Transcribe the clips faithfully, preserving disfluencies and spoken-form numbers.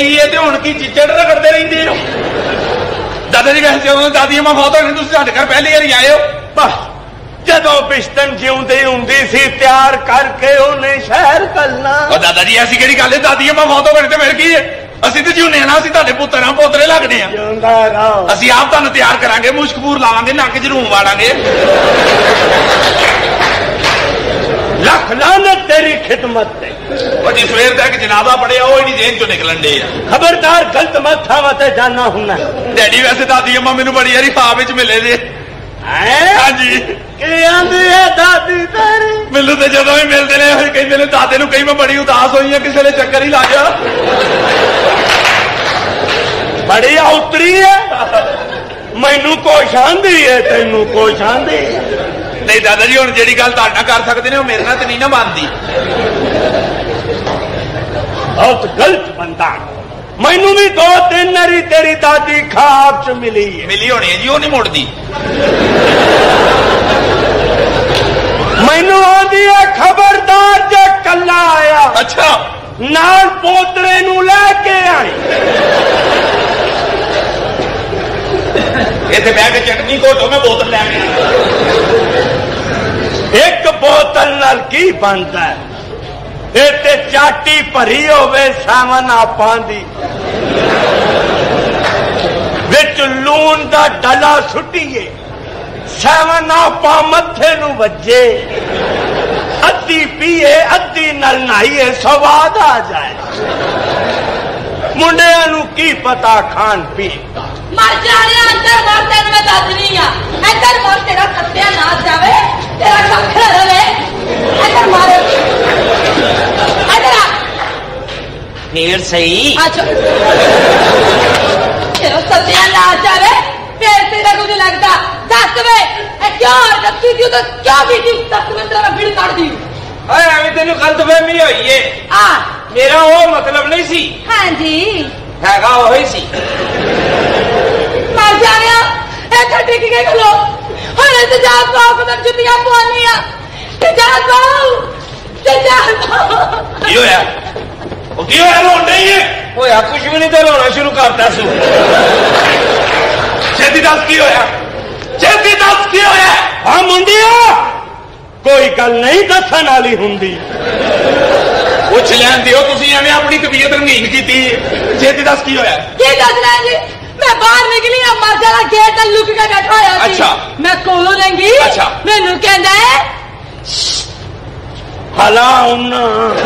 गई है तो हुण की चिचड़ रगड़ते रहंदे हो। दादा जी वैसे उदों दादी अम्मा फौत हो गई, तुसीं साडे घर पहली बारी आए हो। बस जदों बिश्तन जिउंदी हुंदी सी तैयार करके उन्हें शहर कलना। और दादा जी ऐसी किहड़ी गल है, दादी अम्मा फौत हो गई तो फिर की है, ਅਸੀਂ ਤੇ ਜਿਉਨੇ ਨਾ, ਅਸੀਂ ਤੁਹਾਡੇ ਪੁੱਤਰਾਂ ਪੋਤਰੇ ਲੱਗਦੇ ਆ। ਅਸੀਂ ਆਪ ਤੁਹਾਨੂੰ ਤਿਆਰ ਕਰਾਂਗੇ, ਮੁਸ਼ਕਪੂਰ ਲਾਵਾਂਗੇ, ਨੱਕ ਚ ਰੂਮ ਵਾੜਾਂਗੇ। ਲੱਖ ਲਾਨਤ ਤੇਰੀ ਖਿਦਮਤ ਤੇ। ਉਹ ਜੀ ਸਵੇਰ ਤੱਕ ਜਨਾਬਾ ਪੜਿਆ ਉਹ ਹੀ ਨਹੀਂ ਜੇਲ੍ਹ ਚੋਂ ਨਿਕਲਣ ਦੇ ਆ। ਖਬਰਦਾਰ ਗਲਤ ਮੱਥਾ ਵਤੇ ਜਾਣਾ ਹੁੰਨਾ। ਡੈਡੀ ਵੈਸੇ ਦਾਦੀ ਅੰਮਾ ਮੈਨੂੰ ਬੜੀ ਵਾਰੀ ਖਾਬ ਵਿੱਚ ਮਿਲੇ ਜੇ। ਹਾਂਜੀ ਕੀ ਆਂਦੀ ਹੈ ਦਾਦੀ ਤੇਰੀ? ਮੈਨੂੰ ਤੇ ਜਦੋਂ ਵੀ ਮਿਲਦੇ ਨੇ ਉਹ ਕਹਿੰਦੇ ਨੇ ਦਾਦੇ ਨੂੰ ਕਈ ਮੈਂ ਬੜੀ ਉਦਾਸ ਹੋਈ ਆ, ਕਿਸੇ ਨੇ ਚੱਕਰ ਹੀ ਲਾ ਜਾ। बड़ी औतरी है, मैनू कुछ आंदी है तेनू कुछ आंदी। नहीं दादा जी हुण जिहड़ी गल तुहाडे नाल कर सकदे ने, मेरे नाल ते नहीं ना बनदी। बहुत गलत बंदा। मैनू भी दो तीन नरी तेरी दादी ख्वाब च मिली है। मिली होनी है जी, वो नहीं मुड़दी। मैनू आंदी है खबरदार जे कल्ला आया। अच्छा नाल पोतरे नू लेके आई। इत्थे बैठ के चटनी घोटो, मैं बोतल लैके आया। एक बोतल नाल की बनता है? इत्ते चाटी भरी होवे सावन आपां दी, विच लून दा डला सुट्टीए, सावन आपा मत्थे नू वजे, अद्धी पीए अद्धी नल नहाइए, स्वाद आ जाए। मुंडियां नू की पता खान पी मर जा रहा। अंदर मार तेन मैं दसनी आ, इधर मार तेरा सत्या ना जावे, तेरा कख रवे। इधर मार, इधर आ फिर सही। अच्छा तेरा सत्या ना जावे, फिर तेरा कुछ लगता दस वे क्या रखी थी तो क्या भी थी, दस में तेरा भीड़ काट दी। अरे अभी तेन गलतफहमी हुई है। आ मेरा वो मतलब नहीं सी। हाँ जी हैगा वही सी। मर जा रहा इधर टिक गए खलो। और इंतजार पाओ को जुतियां पवानी आ। इंतजार पाओ, इंतजार पाओ। की होया? ओ की होया? रोन नहीं है होया कुछ भी नहीं तो रोना शुरू करता सू। छेती दस की होया? छेती दस की होया? हाँ मुंडिया कोई गल नहीं दसन वाली हुंदी। पुछ लैन दियो, तुसीं एवें अपनी तबीयत रंगीन कीती। छेती दस की होया? की दसना जी, मैं बाहर निकली आ, मर जाना गेट लुक के बैठा होया सी। अच्छा मैं कोलों लंघी। अच्छा मैनू कहंदा है हला उन्ना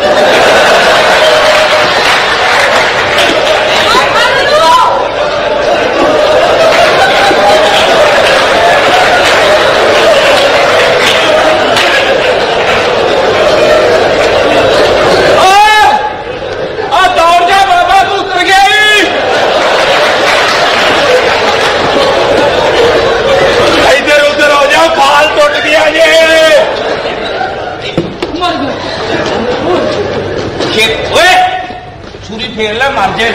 फेर ला मर जाए।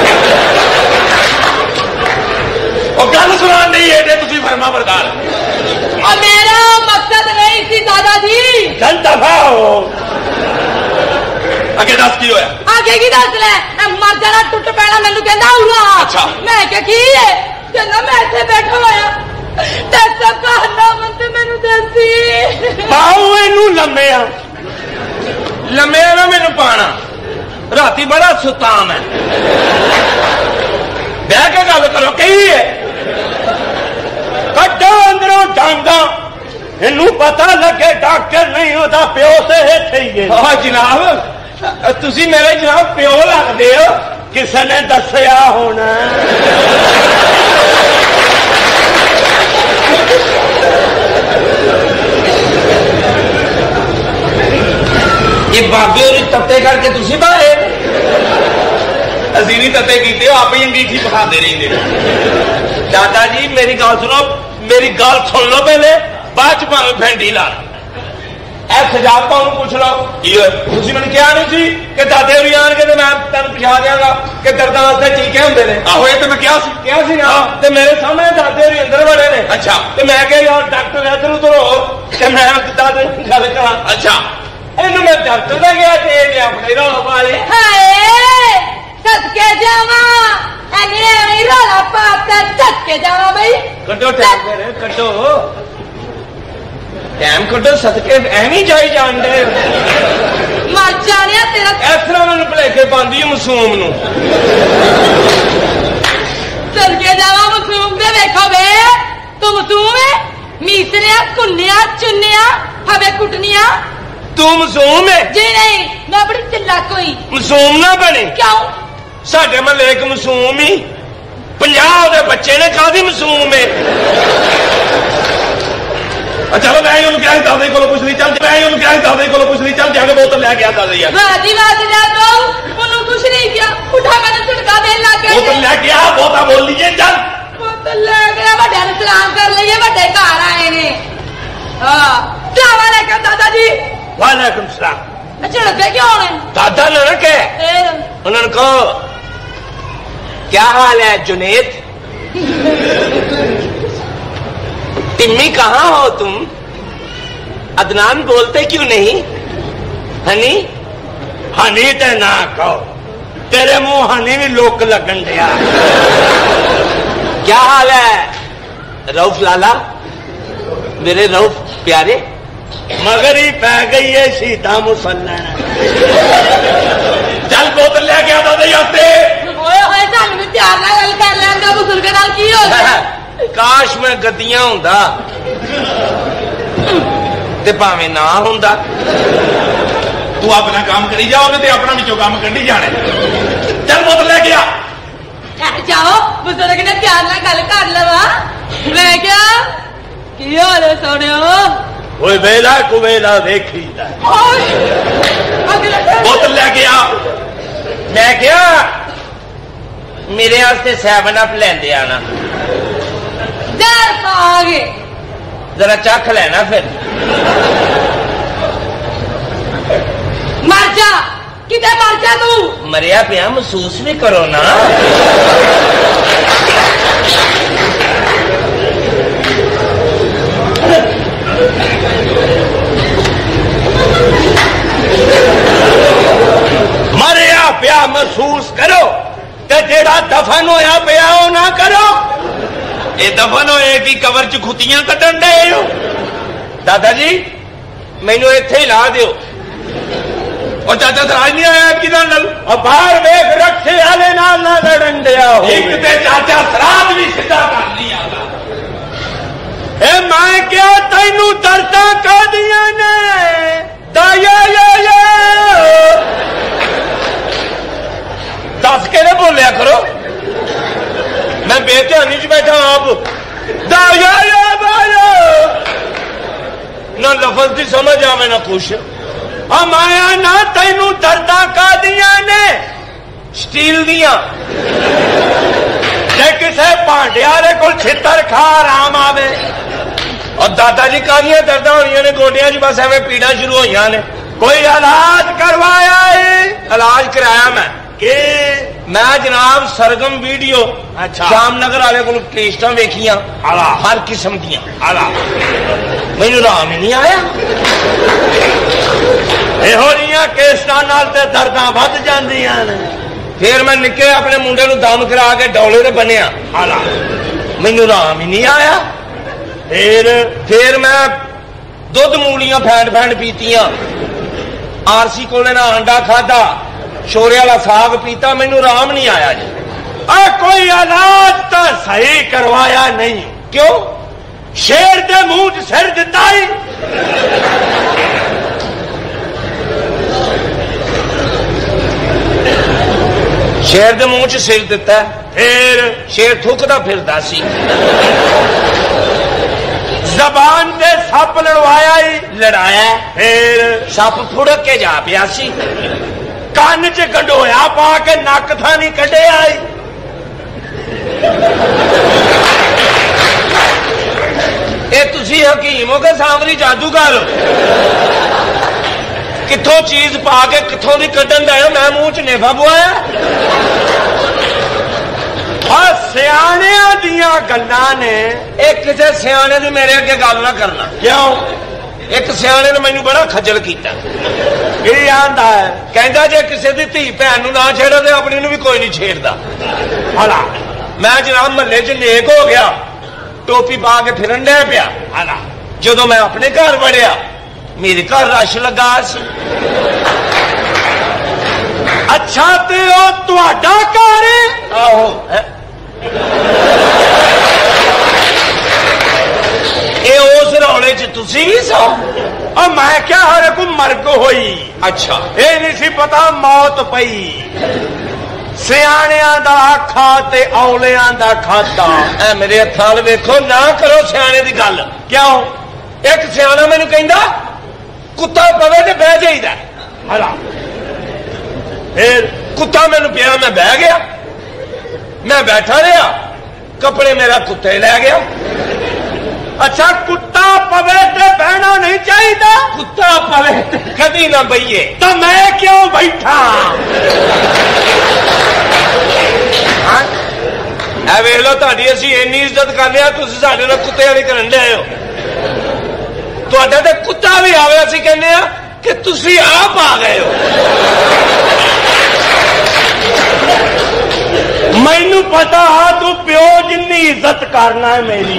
गल सुना नहीं है फर्मा बरदार। मेरा मकसद नहीं थी दादाजी। चल दफा हो। अगे दस की होया? आगे की दस ले, मर जाना टुट पैना मैनू कहंदा हुआ। अच्छा मैं क्या की है? कहंदा मैं इत्थे बैठा होया ते सब कहना मन ते मैनू दसी। पाओ इनू लम्मिया लम्मिया ना मैनू पाना। राती बड़ा सुताम है, बह के गल करो। कही है कड्डो अंदरों डांगा, इनू पता लगे डॉक्टर नहीं होता प्यो से इत्थे ही है। हाँ जनाब तुसी मेरे जनाब प्यो लगदे हो। किसी ने दसिया होना। ये बाबे और तत्ते करके तुसी बाहे। असी नहीं तत्ते कीते, आप ही अंगीठी पखाते रहंदे। दादा जी मेरी गल सुनो, मेरी गल सुन लो पहले, बाद च भावें फैंडी ला। ऐ सजावता पूछ लो। तुसी मैंने कहा नहीं सी कि दादे होरी आन के मैं तेन पछा देंगा कि दर्दां वास्ते टीके होंदे ने। आहो ये तो मैं क्या सी क्या सी ना ते मेरे सामने दादे होरी अंदर बड़े ने। अच्छा ते मैं कहा यार डॉक्टर इधर उधर हो ते मैं दादे गल करा। अच्छा इन्हू मैं डॉक्टर दा गया ते इहने अपने रौला पा ले। हाय सदके जा के जावा भाई कटो टाइम फिर कटो टाइम कटो सदके एवं जाई जान दे मर जाने तेरा इस तरह मैंने भुलेखे पाती मासूम नूं सदके जावा मासूम दे देखो बे तू मासूम है मीसरिया कुन्निया चुन्निया हवे कुटनिया तू मासूम है जी नहीं मैं बड़ी चिल्ला कोई मासूम ना बने क्यों साडे महल्ले एक मासूम ही पंजाब दे बच्चे ने कादी मासूम है चलो मैं ही क्या दादे को कुछ नहीं चल मैं ही क्या दादे को कुछ नहीं चल जाके बोतल लेके आ दादे यार वादी वादी जा तो उन्होंने कुछ नहीं किया उठा मैंने झटका दे लग गया बोतल लेके आ बोता बोल लीजिए चल बोतल ले गया बड़े ने सलाम कर लिए बड़े घर आए ने हां सलाम अलैकुम दादाजी वालेकुम सलाम अच्छा पे क्यों ने दादा ने ना कहे फिर उन्होंने कहो क्या हाल है जुनेद टिम्मी कहाँ हो तुम अदनान बोलते क्यों नहीं हनी हनी ते ना कहो तेरे मुंह हनी भी लोक लगन दिया क्या हाल है रऊफ लाला मेरे रऊफ प्यारे मगर ही पै गई है सीधा मुसल्लन चल बोतल लेके आ दादे याते ओए होए सानू भी प्यार नाल गल कर लैंदा बुजुर्ग नाल की हो गया काश मैं गद्दियां हुंदा ते भावें ना हुंदा तू अपना काम करी जा ते अपना विचों काम कड्ढी जाने चल बोतल लेके आ ठहर जाओ बुजुर्ग ने प्यार नाल गल कर लवा मैं क्या की हाल है सोनियो कोई वेला कुवेला देखी बोतल लेके आ मैं क्या मेरे वास्ते सेवन अप लेंदे आना डर खाओगे जरा चख लेना फिर मर जा किधर मर जा तू मरिया पिया महसूस भी करो ना मरिया पिया महसूस करो ते जेड़ा दफन होया पिया ओ ना करो ये दफन होए की कबर च खुतियां कटन दे हो दादा जी मैनू इत्थे ही ला दियो और चाचा सराज नहीं आया कि नाल और बाहर वेख रखे वाले नाल ना लड़न दिया एक ते चाचा सराज भी सीधा कर नहीं आता ए मैं क्या तैनू दर्दा कर दिया ने दाया या या दस के ने बोलिया करो मैं बेध्यानी च बैठा आप दाया या बाया ना लफज की समझ आवे ना कुछ हमाया ना तैनू दर्दा का दिया ने स्टील दिया जे किसे भांडियारे को छितर खा आराम आवे और दादाजी कादियां दर्दा होनियां ने गोडियां च बस एवं पीड़ा शुरू हुई ने कोई इलाज करवाया है इलाज कराया मैं कि मैं जनाब सरगम वीडियो अच्छा जामनगर वाले को टेस्टा वेखिया आला हर किस्म दियां आला मैनू आराम ही नहीं आया ਇਹੋ ਜਿਹੀਆਂ ਕੇਸਾਂ ਨਾਲ ਤੇ ਦਰਦਾਂ ਵੱਧ ਜਾਂਦੀਆਂ ਨੇ फिर मैं निके अपने मुंडे नूं दम करा के डोले ते बनिया आला मैनू आराम ही नहीं आया फिर फिर मैं दुध मूलियां फैंड फैंड पीतियां आरसी कोले ना अंडा खादा शोरे वाला साग पीता मैनू आराम नहीं आया जी आ कोई इलाज तो सही करवाया नहीं क्यों शेर दे मुंह च सिर दिता ही शेर दे मुंह च सिर दिता फिर शेर थुकदा फिरदा सी जबान से सप लड़वाया ही लड़ाया फिर सप फुड़क के जा पिया सी कान च गंडोया पा के नक थानी कटे आई ये तुसी हकीम हो के सामरी जादूगर किथों चीज पा के किथों दी कड्डन दा मैं मुंह च नेफा बुआया और सियाणिया दियां गल्लां ने एक किसी सियाणे दी मेरे अगे गल ना करना क्यों एक सियाणे ने मैनू बड़ा खजल किया की आंदा है कहंदा जे किसी दी धी भैन नूं ना छेड़ो ते अपनी नूं भी कोई नहीं छेड़दा भला मैं जनाब महल्ले च नेक हो गया, टोपी पा के फिरन डे पिया। जो मैं अपने घर वड़िया, मेरे घर रश लगा सी। अच्छा ते ओ तुहाडा घर है? आहो ये उस रौले च तुसी भी सो? और मैं क्या हरे को मरग होई। अच्छा ये नहीं सी पता मौत पई। सियाणियां दा आखा ते औलियां दा खाता। ऐ मेरे हथाल वेखो, ना करो सियाणे दी गल। क्यों? एक सियाणा मैनू कहंदा कुत्ता पवे ते बह जाईदा। हला फिर कुत्ता मैनू पिया, मैं बह गया, मैं बैठा रहा, कपड़े मेरा कुत्ते लै गया। अच्छा कुत्ता पवे ते बहना नहीं चाहिए? कुत्ता पवे ते कदी ना बहिए। तो मैं क्यों बैठा? ऐ वेख लो, तुहाडी असीं इन्नी इज्जत करने, तुसीं साडे नाल कुत्ते वाली करन डे हो। तुहाडा ते कुत्ता भी आवे, असीं कहने आ कि तुसीं आप आ गए हो। मैनू पता तू प्यो जिन्नी इज्जत करना है मेरी।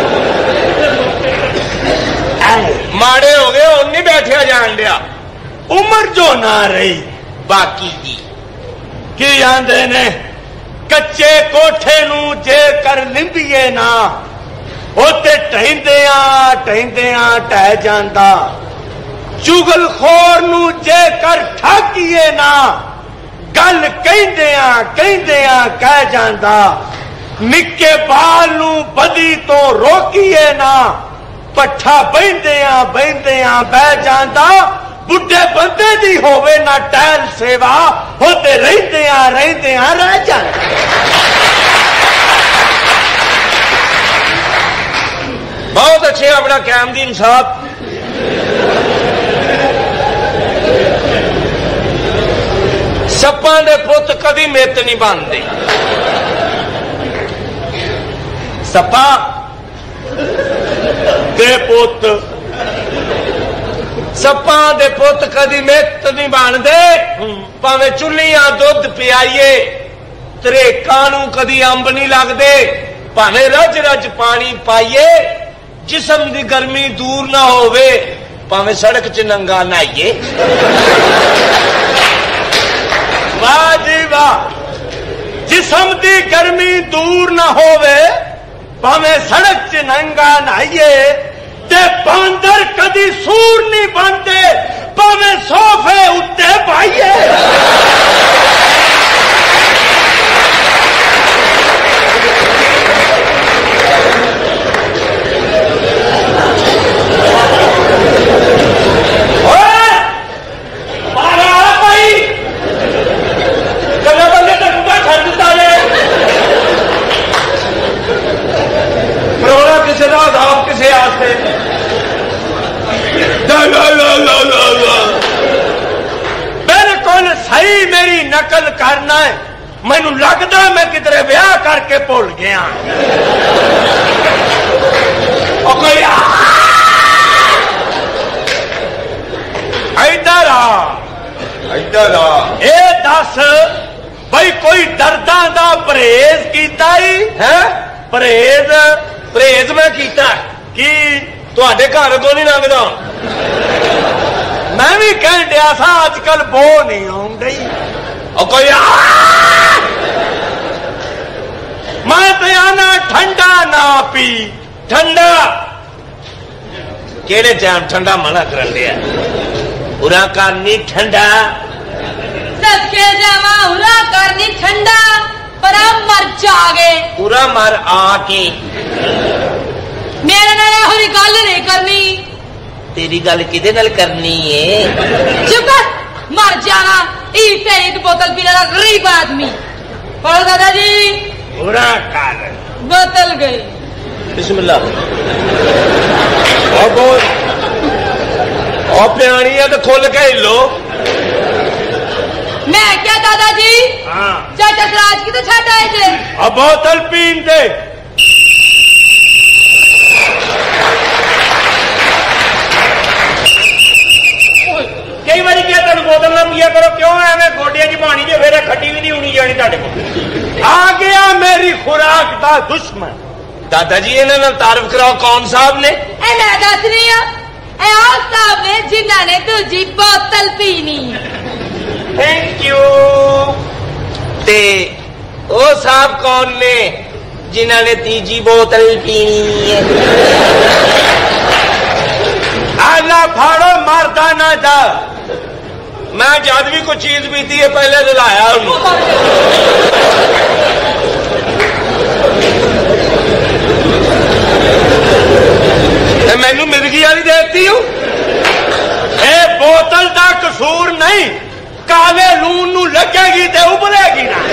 माड़े हो गए, उन्नी बैठिया जान दिया। उम्र जो ना रही बाकी की की आंदे ने, कच्चे कोठे नू जे कर लिंबीए ना, ओते टहिंदिया टहिंदिया टह जांदा। चुगलखोर नू जे कर ठाकीए ना, गल कहिंदिया कहिंदिया कह जांदा। निक्के बाल नू बदी तो रोकीए ना, पट्ठा बहिंदिया बहिंदिया बह जांदा। बुढ़े बंदे दी होवे ना टहल सेवा, होते रहिंदिया रहिंदिया रह जांदा। बहुत अच्छे अपना कामदीन साहब। सप्पां दे पुत कदी मित नहीं बनते। सपा दे पुत सप्पां दे पुत कदी मित नहीं बनते। भावे चुल्लियां दुध पियाइए, तरेकां नूं कदी अंब नहीं लगते। भावे रज रज पानी पाइए, जिसम की गर्मी दूर ना होवे। भावे सड़क च नंगा नहाइए। वाह जी वाह, जिसम की गर्मी दूर ना होवे, भावे सड़क च नंगा नहाइए। ते बांदर कदी सूर नहीं बनते, भावे सोफे उत्ते पाइए। बिल्कुल सही मेरी नकल करना है। मैनू लगता मैं किधरे ब्याह करके भूल गया। इधर आ इधर आ। ए दस भाई कोई दर्दा दा परहेज कीता ही है? परहेज परहेज मैं कीता की तुहाडे घर को नहीं लंघदा। मैं भी कह दिया था आजकल बो नहीं आउं गई। और कोई मैं तो आना ठंडा ना पी। ठंडा केड़े टाइम ठंडा मना कर दिया? उरा करनी ठंडा सदके जावा, उरा करनी ठंडा, पर आप मर जागे। पूरा मर आके मेरे नाल होरी गल नहीं करनी। तेरी गल किदे नाल करनी है? चुप कर, मर जाना। ई तेरी तो बोतल पीने वाला गरीब आदमी। बोलो दादाजी। पूरा कर बोतल गई। बिस्मिल्लाह। और बोल और प्यानी है तो खोल के हिलो। मैं क्या दादाजी? हाँ चाचा सराज की तो छट आए थे। अब बोतल पीन दे। कई बार क्या तेन बोतल ना पिया करो, क्यों एवं गोडिया च पानी जो फिर खट्टी भी नहीं होनी जानी। आ गया मेरी खुराक दा दुश्मन। दादा जी इन्होंने तारफ कराओ कौन साहब ने? ए मैं दस रही हूं ए आ साहब ने जिन्हां ने दूजी बोतल पीनी। Thank you. ते ओ साहब कौन ने जिन्होंने तीजी बोतल पीनी है? आला फाड़ो मरदा ना जा। मैं जद भी कोई चीज पीती है पहले रुलाया मैनू मिर्गी वाली देती हूं। ए बोतल का कसूर नहीं, काले लून नू लगेगी ते उबलेगी ना।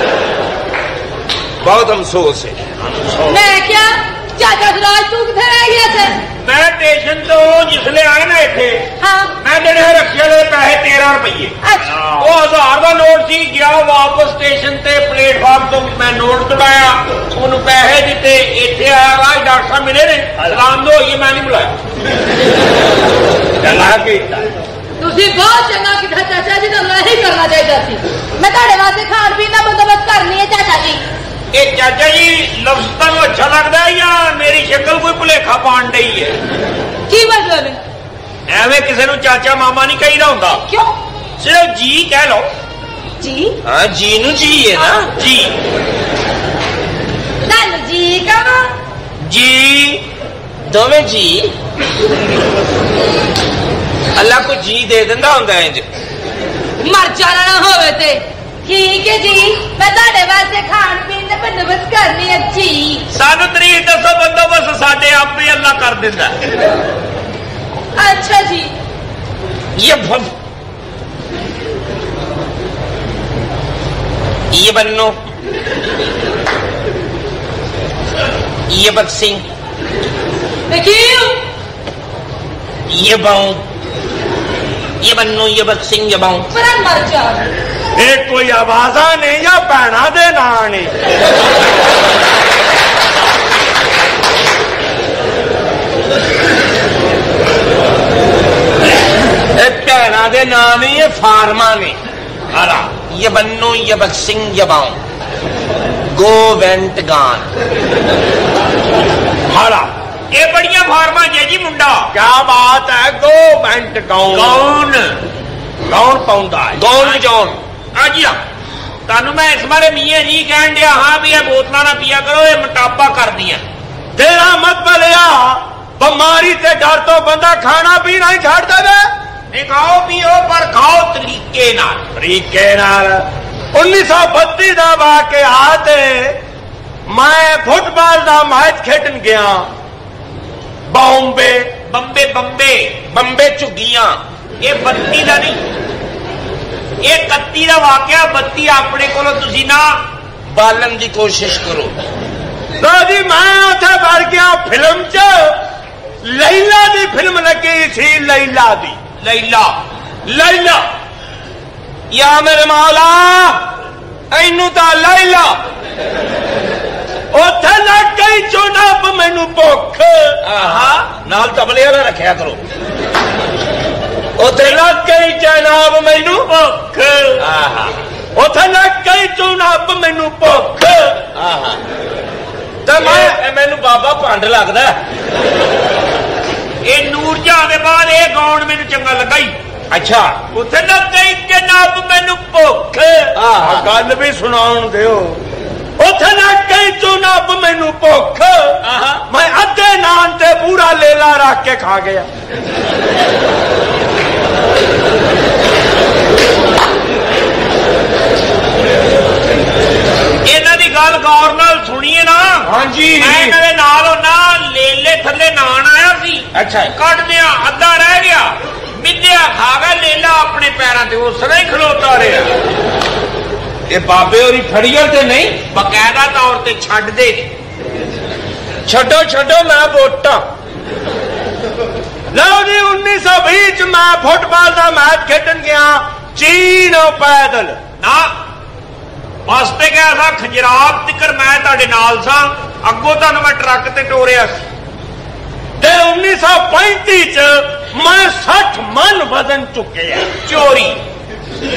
बहुत अफसोस है। मैं क्या चाचा सराज तू किथे रह गया थे? मैं स्टेशन तो जिसले आए ना इथे हाँ मैं जेडे रखे दे पैसे तेरह रुपये अच्छा वो हजार का नोट सी गया वापस स्टेशन ते प्लेटफार्म तो मैं नोट तुड़ाया उन्होंने पैसे दिते इथे आया राज डॉक्टर साहब मिले ने सलाम दो ये मैं नहीं बुलाया चला के तुसी बहुत चंगा किया चाचा जी, तो नहीं करना चाहिए सी। मैं तुहाडे वास्ते खाण पीण का बंदोबस्त करनी है चाचा जी। ये चाचा जी लफ्ज तुहानू अच्छा लगता है या मेरी शक्ल कोई भुलेखा पान डई है? की मतलब है? एवं किसी नू चाचा मामा नहीं कहीदा हुंदा, क्यों? सिर्फ जी कह लो। जी हाँ जी नू जी है ना जी तुहानू जी कहा जी दोवें जी अल्लाह को जी दे दिंदा हुंदा है इंज मर जाना ना होवे ते ठीक है जी। मैं तुहाडे वास्ते खाण पीण का बंदोबस्त करनी है जी। सानू तरीक दसो बंदोबस्त साडे आपे अल्लाह कर दिंदा। अच्छा जी ये भव ये बन्नो ये बक्सिंग क्यों? ये बाऊ ये बन्नो ये बक्सिंग ये बाऊ पर मर जा। ये कोई आवाजा ने या भैना दे ना ने? भैना दे ना नहीं ये फार्मा ने। अला ये बन्नो ये बक्सिंग ये बाऊ गो वेंट गान हारा ये बड़िया फार्मा जे जी मुंडा। क्या बात है? गो बेंट गाउन कौन गाउन पाउंदा है गौन बजाउन। हाँ जी हाँ तानू मैं इस बारे मियाँ जी कह दिया हाँ भी ये बोतल ना पिया करो ये मोटापा कर दिया। तेरा मत बलिया बीमारी से डर तो बंदा खाना पीना ही छाड़ देवे। नहीं खाओ पियो पर खाओ तरीके नाल। तरीके नाल उन्नीस सौ बत्ती का वाके आते मैं फुटबॉल का मैच खेडन गया बॉम्बे बम्बे बम्बे बम्बे झुग्गियां। ये बत्ती का नहीं ये कत्ती का वाकया बत्ती अपने को तुसी ना बालन की कोशिश करो। तो जी मैं उथे बढ़ गया फिल्म च लैला दी फिल्म लगी सी लैला दी लैला लैला या मेरे मौला इनू तो लैला उथे लग गई चुनाव मैनू भुख नाल तबले वाला रखा करो। उथे लग गई जनाब मैनू भुख उथे लग गई चुनाव मैनू भुख तो मैं मैनू बाबा भंड लगदा। ये नूर जहां के बाद ये गाउन मैनू चंगा लगा ही। अच्छा उथे लग गई जनाब मैनू भुख गल भी सुनाउण दिओ। उथे लग गई चुनाव मैनू भुख मैं अद्धे नान ते पूरा लेला रख के खा गया। इन्हां दी गल गौर नाल सुनिए ना। हाँ जी मैं इन्हां दे नाल होना लेले थल्ले नान आया सी। अच्छा कट दिया अद्धा रह गया मिद्या खा गया लेला अपने पैरों से उस तरह ही खलोता रहा। ये बाबे और फड़ियल ते नहीं बकायदा तौर ते छड्ड दे। छड्डो छड्डो मैं वोटा। लो जी उन्नीस सौ बीस मैं फुटबॉल का मैच खेडन गया चीन पैदल ना वास्ते गया था खजरात तिकर मैं तुहाडे नाल सा अगों तुहानू मैं ट्रक ते टोरिया ते उन्नीस सौ पैंती च मैं सठ मन वजन चुके चोरी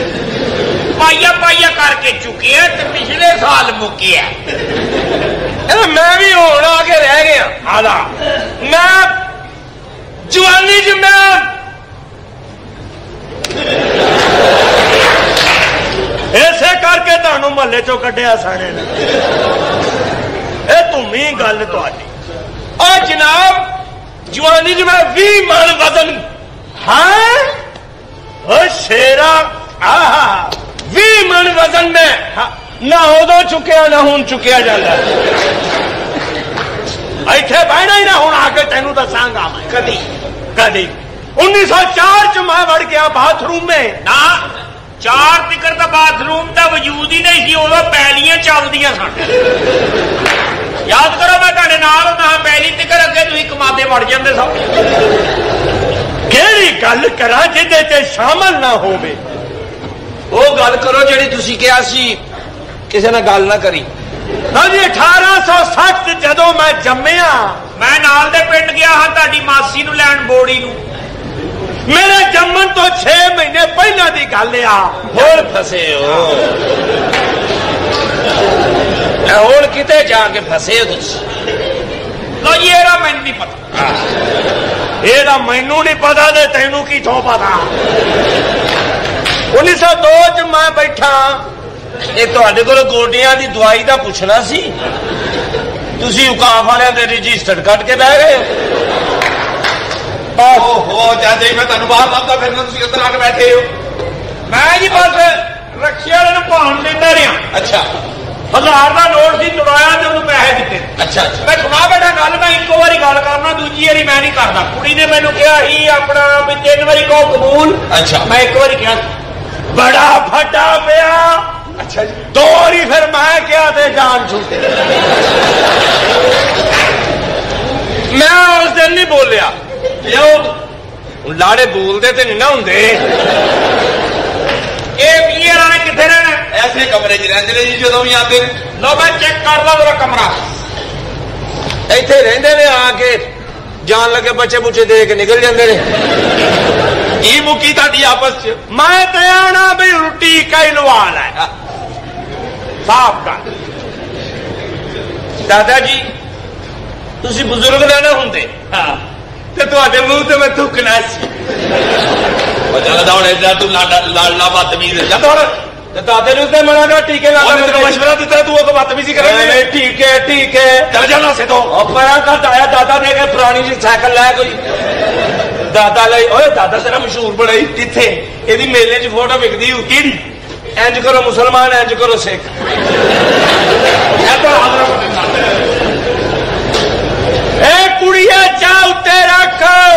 पाइया पाइया करके चुके हैं ते पिछले साल मुके है। ज्यादा। मैं जवानी च मैं इसे करके तुहानू महल्ले चो कढ़िया सारे ने। ये धूमी गल तुहाडी। और जनाब जवानी च मैं भी मन वजन है शेरा भी मन वजन में ना उदो चुकया ना हूं चुकया जाता। इथे बहना ही ना हूं आके तेनू दसांगा मैं कदी कदी उन्नीस सौ चार च मैं वड़ गया बाथरूम में ना चार तिकर का बाथरूम का वजूद ही नहीं सी उदो पैलियां चलदियां सन। याद करो मैं तुहाडे नाल ना पैली तिकर अगे तुसीं कमादे वड़ जांदे सो। केड़ी गल करा जिहदे च शामिल ना होवे वो गल करो जिहड़ी तुसीं कहा सी किसी ने गल ना करी। जी अठारह सौ सठ जदों मैं जम्मिया मैं नाल दे पिंड गया हाँ ताडी मासी नूं लैण बोड़ी नूं। मेरे जम्मन तो छे महीने पहला दी गल आ। हुण फसे हो हुण किते जाके फसे हो तुसीं। लो जी एरा मैनूं नहीं पता। एदा मैनू नहीं पता ते तैनू किथों पता। उन्नीस सौ दो च मैं बैठा ये तुहाडे कोल गोडियां दी दवाई दा पुछना सी तुसीं उकाफ वालियां दे रजिस्टर कट के बह गए। ओहो चाचा जी मैं तुहानू बाहर लाता फिरना तुसीं अंदर आके बैठे हो। मैं जी बस रक्शे वाले नूं भाण देंदा रहा। अच्छा हजार का नोट सी तुड़ाया तो उन्होंने पैसे दिते। अच्छा अच्छा मैं सुना बैठा गल मैं इको बारी गल करना दूजी बारी मैं नहीं करता। कुड़ी ने मैनू कहा ही अपना भी तीन बारी कहो कबूल। अच्छा मैं एक बारी कहा बड़ा फटा पिया। अच्छा जी दो बारी फिर मैं क्या ते जान छूटे। मैं उस दिन नहीं बोलिया लाड़े बोलते तो नहीं ना होंगे। किथे रहना ऐसे कमरे च रहते ने जी जो भी आते हैं। लो मैं चेक कर ला मेरा कमरा इथे रहिंदे ने आके जान लगे बच्चे बुच्चे दे के निकल जाते ने। की मुकी ताड़ी आपस च मैं ते आना भी रोटी कई लवाल है साफ कर। दादाजी तुसी बुजुर्ग ना ना होंदे ते तुहाडे मुंह ते मैं थूकना सी। चलदा हुण इधर तू लाडला बदतमीज दादे ने उसने मना कर टीके लगा मशवरा दिता तू को बदतमीजी करेगा। ठीक है ठीक है चल जाना से तो परा कर आया दादा ने के पुरानी जी साइकिल लै कोई दादा लाई ओए दादा तेरा मशहूर बड़ाई किथे एदी मेले च फोटो विकदी हूं केड़ी इंज करो मुसलमान इंज करो सिख। ए कुड़िया चा उत्ते रख।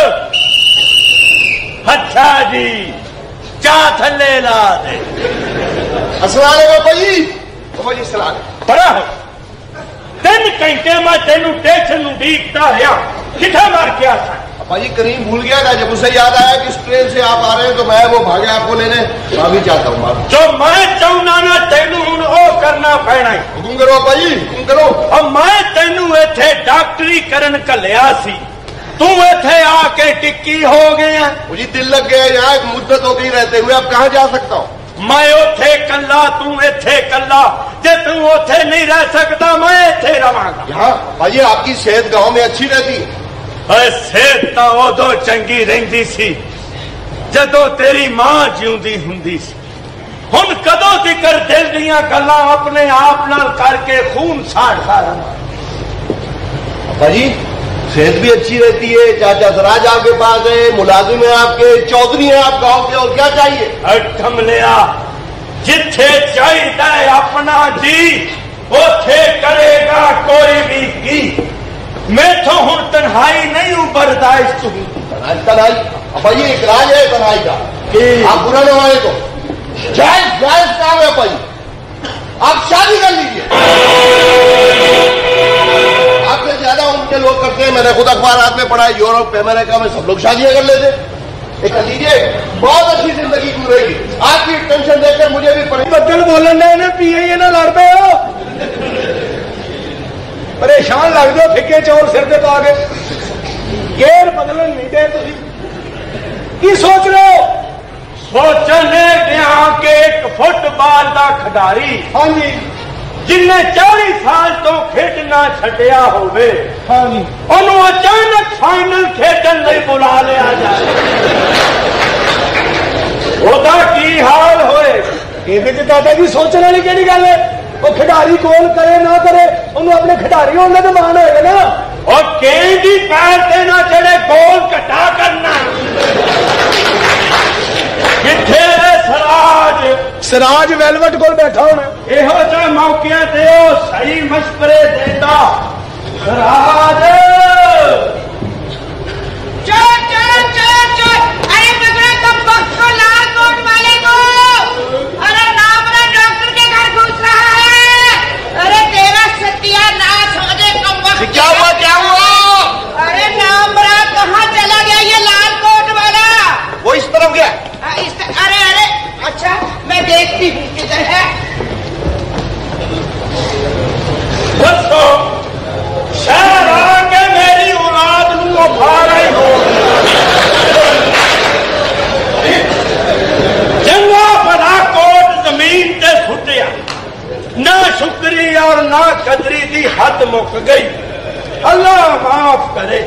अच्छा जी चा थले ला दे। अस्सलाम वालेकुम जी। जी सलाम बड़ा हो तीन घंटे मैं तेनू स्टेशन उड़ीकता रहा किथे मार के आ भाजी करीम भूल गया था जब उसे याद आया कि इस ट्रेन से आप आ रहे हैं तो मैं वो भागे आपको लेने माफी चाहता हूँ। जो मैं चाहना ना तेनू हुण ओ करना पैना है। हुकुम करो भाजी हुकुम करो। और मैं तेनू इत्थे डॉक्टरी करन घल्लिया सी तू इत्थे आके टिक्की हो गया। मुझे दिल लग गया यहाँ एक मुद्दत हो गई रहते हुए अब कहाँ जा सकता हूँ। मैं उथे कला तू इत्थे कला जे तू उथे नहीं रह सकता मैं इत्थे रवांगा। यहाँ भाजी आपकी सेहत गाँव में अच्छी रहती है। सेहत तो उदो चंगी रहिंदी सी जदों तेरी मां जिउंदी हुंदी सी। हुण कदों तिकर दिल दीयां गल्लां अपने आप नाल करके खून साड़ साड़ भाजी सेहत भी अच्छी रहती है। चाचा सराज आपके पास है मुलाजिम है आपके चौधरी है आप गांव के और क्या चाहिए। अठम लिया जिथे चाहिए अपना जी उथे करेगा कोई भी की। मैथों हुण तन्हाई नहीं बर्दाश्त हुई। तन्हाई तन्हाई भाई इकराज है तन्हाई का आप बुरा न माने तो जायज जायज काम है भाई आप शादी कर लीजिए। आपसे ज्यादा उनके लोग करते हैं। मैंने खुद अखबार में पढ़ा यूरोप अमेरिका में सब लोग शादियां कर लेते। एक कर लीजिए बहुत अच्छी जिंदगी गुजरेगी। आपकी टेंशन देखकर मुझे भी पड़ी बदल बोलने ने पिए ये ना लड़ पे हो परेशान लग दो फिके चौर सिर से पा के गेर बदलन नहीं दे तुम की सोच रहे हो। सोचने के एक फुटबॉल का खिडारी हाँ जी जिन्हें चाली साल तो खेडना छड्डिया होवे ओनू अचानक फाइनल खेडन लई बुला लिया जाए ओदा की हाल होए। ये दादा जी सोचने वाली केड़ी गल है? वो खिडारी गोल करे ना करे उन्होंने अपने खिडारी होने तो मान होगा ना। और केंदी पैर से ना चढ़े गोल कटा करना किथे सराज सराज वेलवेट कोल बैठा होना एहो जे मौके ते सही मशवरे देता सराज चोर चोर चोर चोर अरे पकड़ो कब बख्श को लाल कोट वाले को। अरे नामरा डॉक्टर के घर घुस रहा है। अरे तेरा सत्यानाश हो जाए कब बख्श। क्या हुआ क्या हुआ? अरे नामरा कहाँ चला गया ये लाल कोट वाला? वो इस तरफ गया। आ, इस त... अरे अरे अच्छा मैं देखती हूँ किधर है। बसो शहर आके मेरी औलाद नू उठा रही हो। चंगा भला कोट जमीन ते सुटिया ना शुक्री और ना कदरी दी हद मुक गई। अल्लाह माफ करे।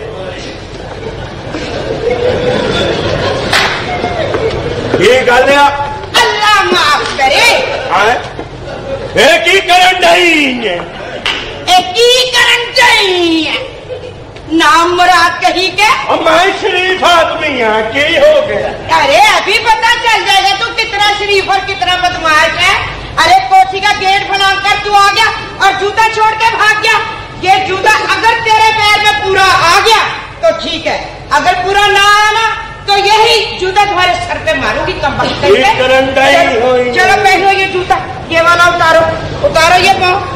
ये गल अल्लाह माफ करे। ये की करन डई की करन चाहिए नाम मुराद कही के। मैं शरीफ आदमी हाँ की हो गया? अरे अभी पता चल जाएगा तू कितना शरीफ और कितना बदमाश है। अरे कोठी का गेट बना कर तू आ गया और जूता छोड़ के भाग गया। ये जूता अगर तेरे पैर में पूरा आ गया तो ठीक है, अगर पूरा ना आया ना तो यही जूता तुम्हारे सर पे मारूंगी कंपनी करके। चलो, चलो पहनो ये जूता, ये वाला उतारो उतारो ये पाओ।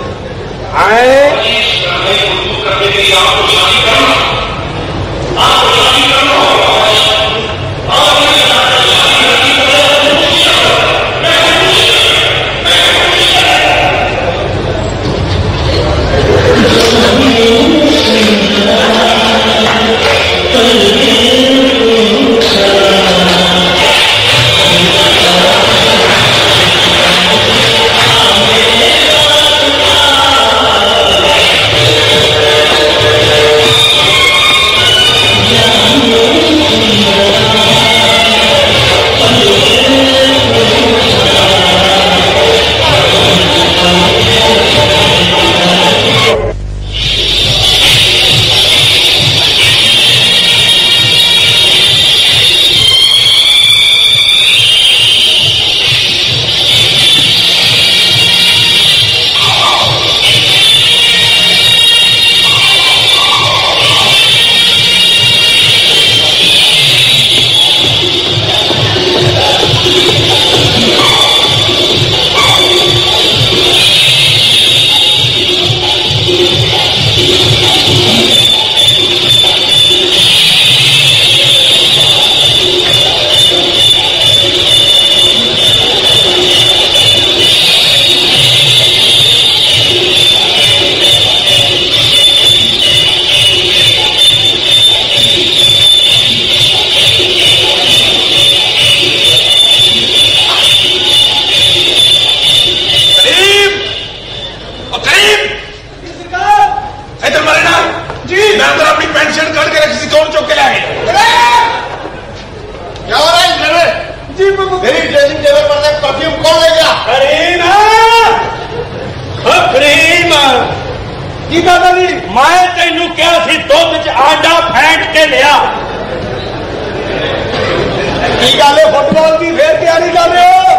फुटबॉल की फिर तैयारी कर रहे हो?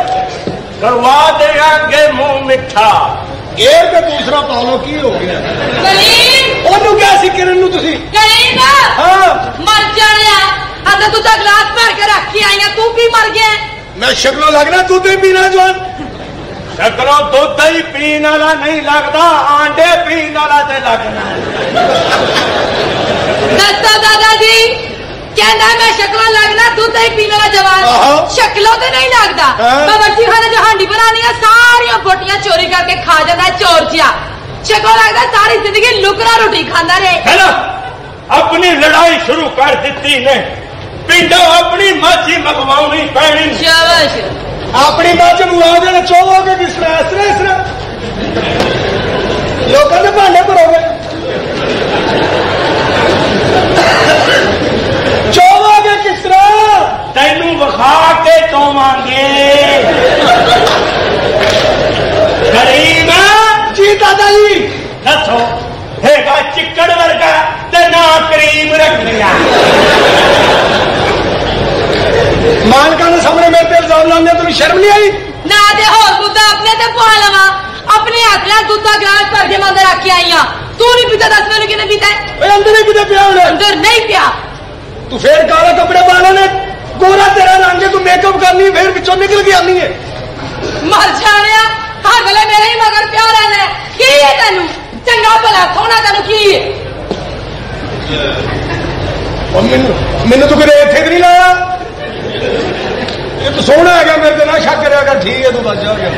करवा देंगे मुंह मिठा। गेर के दूसरा पालो की हो गया? ओनू क्या सी किरण नू तुसी? हाँ मर जाने अगर तू तो गिलास भर के रख के आई है, तू की मर गया? मैं शक्लों लगना दूध ही पीना जवान। शक्लों दूध ही पीने वाला नहीं लगता, आंडे पीने वाला तो लगना। दस्ता दादाजी कहना मैं शक्लों लगना दूध ही पीने वाला जवान, शक्लों तो नहीं लगता। बावर्ची खाने जो हांडी बनानी है सारिया बोटियां चोरी करके खा जाता है चोरचिया। शक्लों लगता सारी जिंदगी लुकरा रोटी खाता रहे। है अपनी लड़ाई शुरू कर दी ने, पिंडो अपनी मर्जी मंगवानी पैनी। शाबाश अपनी मर्जी मंगवा देना चौबोगे किस तरह? करीम जी दादा जी दसो हैगा चिक्कड़ वर्गा ते ना करीम रखनिया मालका ने सामने मेरे पे इल्जाम लाने तुम्हें शर्म नहीं आई ना दे हो दूधा अपने ते पुआ लवा अपने हाथ ना दूधा गिलास भर के मैं अंदर रख के आई हां तू नहीं पीता दस मैंने किने पीता है अंदर ही कितने पिया होना अंदर नहीं पिया तू फिर काला कपड़े पाने ने गोरा तेरा रंग है तू मेकअप करनी फिर पिछों निकल के आनी है मर जाने हर वेले मेरे ही मगर प्यार रहना की है तेनू चंगा भला सोना तेनू की है मैंने तो कदे इत्थे नहीं लाया ये तो सोहना है मेरे ते ना शक करेगा ठीक है तू बच जा गया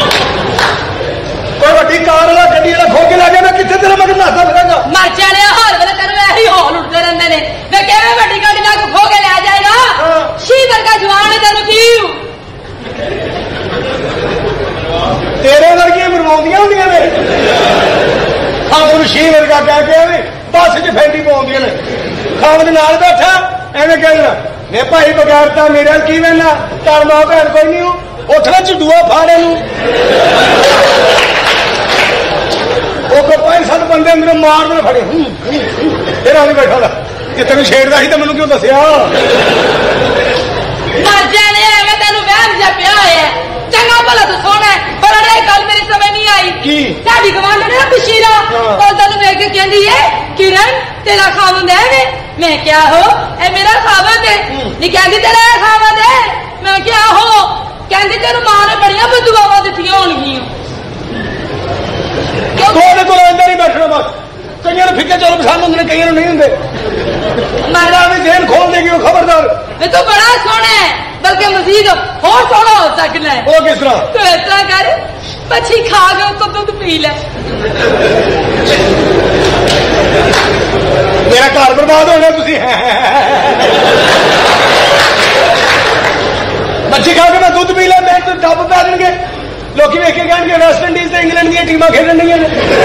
कोई वड्डी कार वाला गड्डी वाला खो के ला गया मैं कितने तेरे मगर नाता फिरांगा मर जाने हर वेले तेनू ऐही हौल उठते रहंदे ने मैं किवें वड्डी गाड़ी ला के खो के ले जाएगा शीतर का जवान है तेनू की तेरे वर्गियां मरवाउंदियां होंदियां ने हाँ तुम शी वर्गा कह के बस च फैंडी पाउंदियां ने खान दे नाल बैठा एवें कहना मैं भाई बगैरता मेरे की वहना कर मां भैन कोई नहीं उठना झुडूआ फाड़े नू वो को पांच सत्त बंदे मेरे मार दे फड़े फिर आने बैठा ला जे तेन छेड़दा सी तो मैनू क्यों दसिया मर जाने मैं तेनू वहम जा पिया है चंगा भला तो सोना है पर अरे गल मेरी समझ नहीं आई की साडी गवांढ ने खुशीरा और तेनू वेख के कहंदी है किरण तेरा खावंद है वे मैं क्या हो ए मेरा खावंद है नी कहंदी तेरा खावंद है मैं क्या हो कहंदी तेनू मां ने बड़ियां बदुआवां दित्तियां होणगियां कोने को अंदर ही बैठना बस कई फिक्के चलो पसंद होंगे कई नहीं होंगे मेरा भी देन खोल देगी वो खबरदार मैं तो बड़ा सोना है बल्कि मजीद और सोना हो सकना है वो किस तरह तो ऐसा कर पछी खा गए तो दूध पी ले मेरा घर बर्बाद होना तुसी मच्छी खा के मैं दुध पी लिया मैं तो डब पै देंगे लोग वेख के कहेंगे वेस्ट इंडीज से इंग्लैंड दी टीमां खेलन दी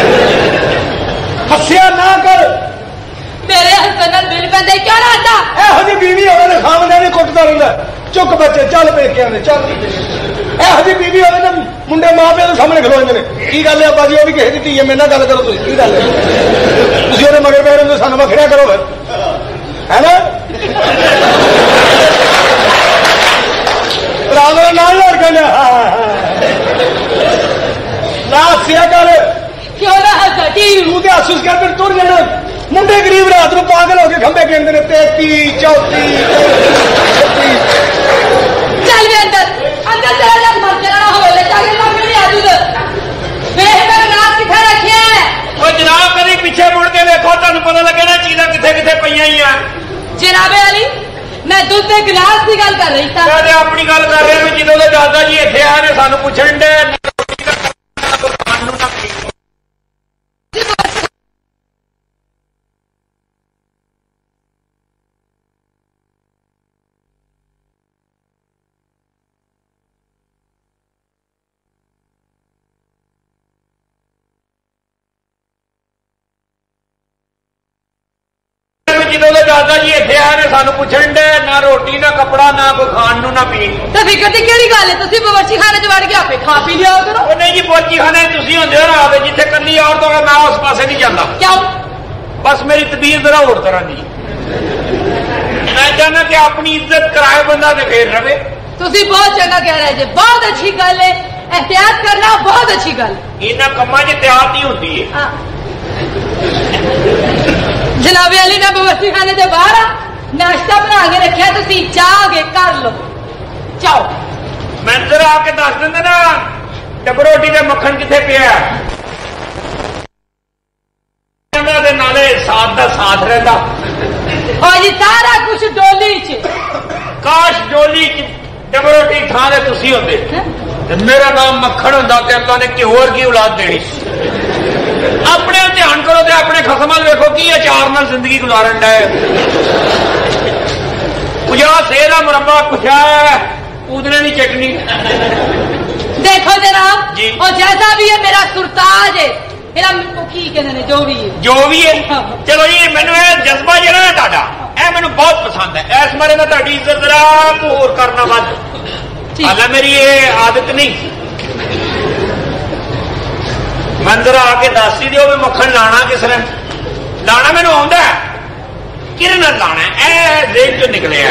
हस्या ना कर मेरे हस्बैंड नाल बिल पैंदे क्यों ना आता ਇਹੋ ਜਿਹੀ बीवी होवे तो खामदे ने कुटदा रहिंदा चुक बच्चे चल पेकियां ने चल ਇਹੋ ਜਿਹੀ बीवी होवे तो मुंडे मां प्यो के सामने खलो जांदे ने की गल है अब्बा जी वो भी किसी दी धी है मेरे नाल गल करो तुसीं की गल है तुसीं ओहदे मगर पै रहे हो सानू वखरिया करो फिर है ना रावण नाल लड़ के ना हस्या कर क्यों ना हंसा की तू तो हसूस कर फिर तुर जाना मुंडे गरीब रात को पागल होके खंबे कहते हैं तेती चौथी चल वे अंदर अंदर चला जा मर जाना हो ले जाके लग नहीं आ दूध वे मेरा नाम किथे रखिया है ओ जनाब कभी पीछे मुड़ के देखो तुहानू पता लगे ना चीज़ां किथे किथे पईयां ही आ जनाबे अली मैं दूध के गिलास की गल कर रही था मैं अपनी गल कर रहा हूं ਜਦੋਂ ਦੇ ਦਾਦਾ ਜੀ ਇੱਥੇ ਆਏ ਨੇ ਸਾਨੂੰ ਪੁੱਛਣ ਦੇ ਜਦੋਂ ਦੇ ਦਾਦਾ ਜੀ ਇੱਥੇ ਆਏ ਨੇ ਸਾਨੂੰ ਪੁੱਛਣ ਦੇ ਨਾ ਰੋਟੀ ਨਾ ਕੱਪੜਾ ਨਾ ਕੋਈ ਖਾਣ ਨੂੰ ਨਾ ਪੀਣ ਨੂੰ ਤੇ ਫਿਕਰ ਦੀ ਕਿਹੜੀ ਗੱਲ ਹੈ ਤੁਸੀਂ ਬਵਰਚੀ ਖਾਣੇ ਚ ਵੜ ਕੇ ਆਪੇ ਖਾ ਪੀ ਲਿਆ ਕਰੋ ਉਹ ਨਹੀਂ ਜੀ ਬੋਚੀ ਖਾਣੇ ਤੁਸੀਂ ਹੁੰਦੇ ਹੋ ਰਾਤ ਜਿੱਥੇ ਕੱਲੀ ਔਰਤ ਹੋਵੇ ਮੈਂ ਉਸ ਪਾਸੇ ਨਹੀਂ ਜਾਂਦਾ ਕਿਉਂ ਬਸ ਮੇਰੀ ਤਬੀਅਤ ਜ਼ਰਾ ਹੋਰ ਤਰ੍ਹਾਂ ਦੀ ਮੈਂ ਚਾਹੁੰਦਾ ਕਿ ਆਪਣੀ ਇੱਜ਼ਤ ਕਰਾਏ ਬੰਦਾ ਤੇ ਫੇਰ ਰਵੇ ਤੁਸੀਂ ਬਹੁਤ ਚੰਗਾ ਕਹਿ ਰਹੇ ਜੀ ਬਹੁਤ ਅੱਛੀ ਗੱਲ ਹੈ एहतियात करना बहुत अच्छी गल इन्हां कम्मां च एहतियात ही होंदी है जनाबे अली ने बवस्ती खाने से बाहर नाश्ता बना के रखा तुसी चाहोगे कर लो चाओ मैं जरा आके दस देंगे ना डब रोटी का मक्खन किथे पिया दे नाले साथ दा साथ रहता और ये सारा कुछ डोली च काश डोली च डब रोटी थाने तुसी होंदे मेरा नाम मक्खन होंदा ते अल्लाह ने कि होर की औलाद देनी अपने ध्यान करो ते अपने खसम देखो की अचार नाल जिंदगी गुजारन डे कुछ सेरा मुरब्बा कुछ पूदने की चटनी देखो जनाब जी और जैसा भी है मेरा सुरताज है मेरा की कहते हैं जो भी है जो भी है चलो जी मैनू जज्बा जरा है तुहाडा ए मैनू बहुत पसंद है इस बारे मैं तुहाडी इज्जत जरा होर करना वध हालां मेरी ये आदत नहीं मंदिर आके दस ही दियो भी मक्खन लाना किस ने लाना मैनू आउंदा किरण लाना ए जेब चो निकले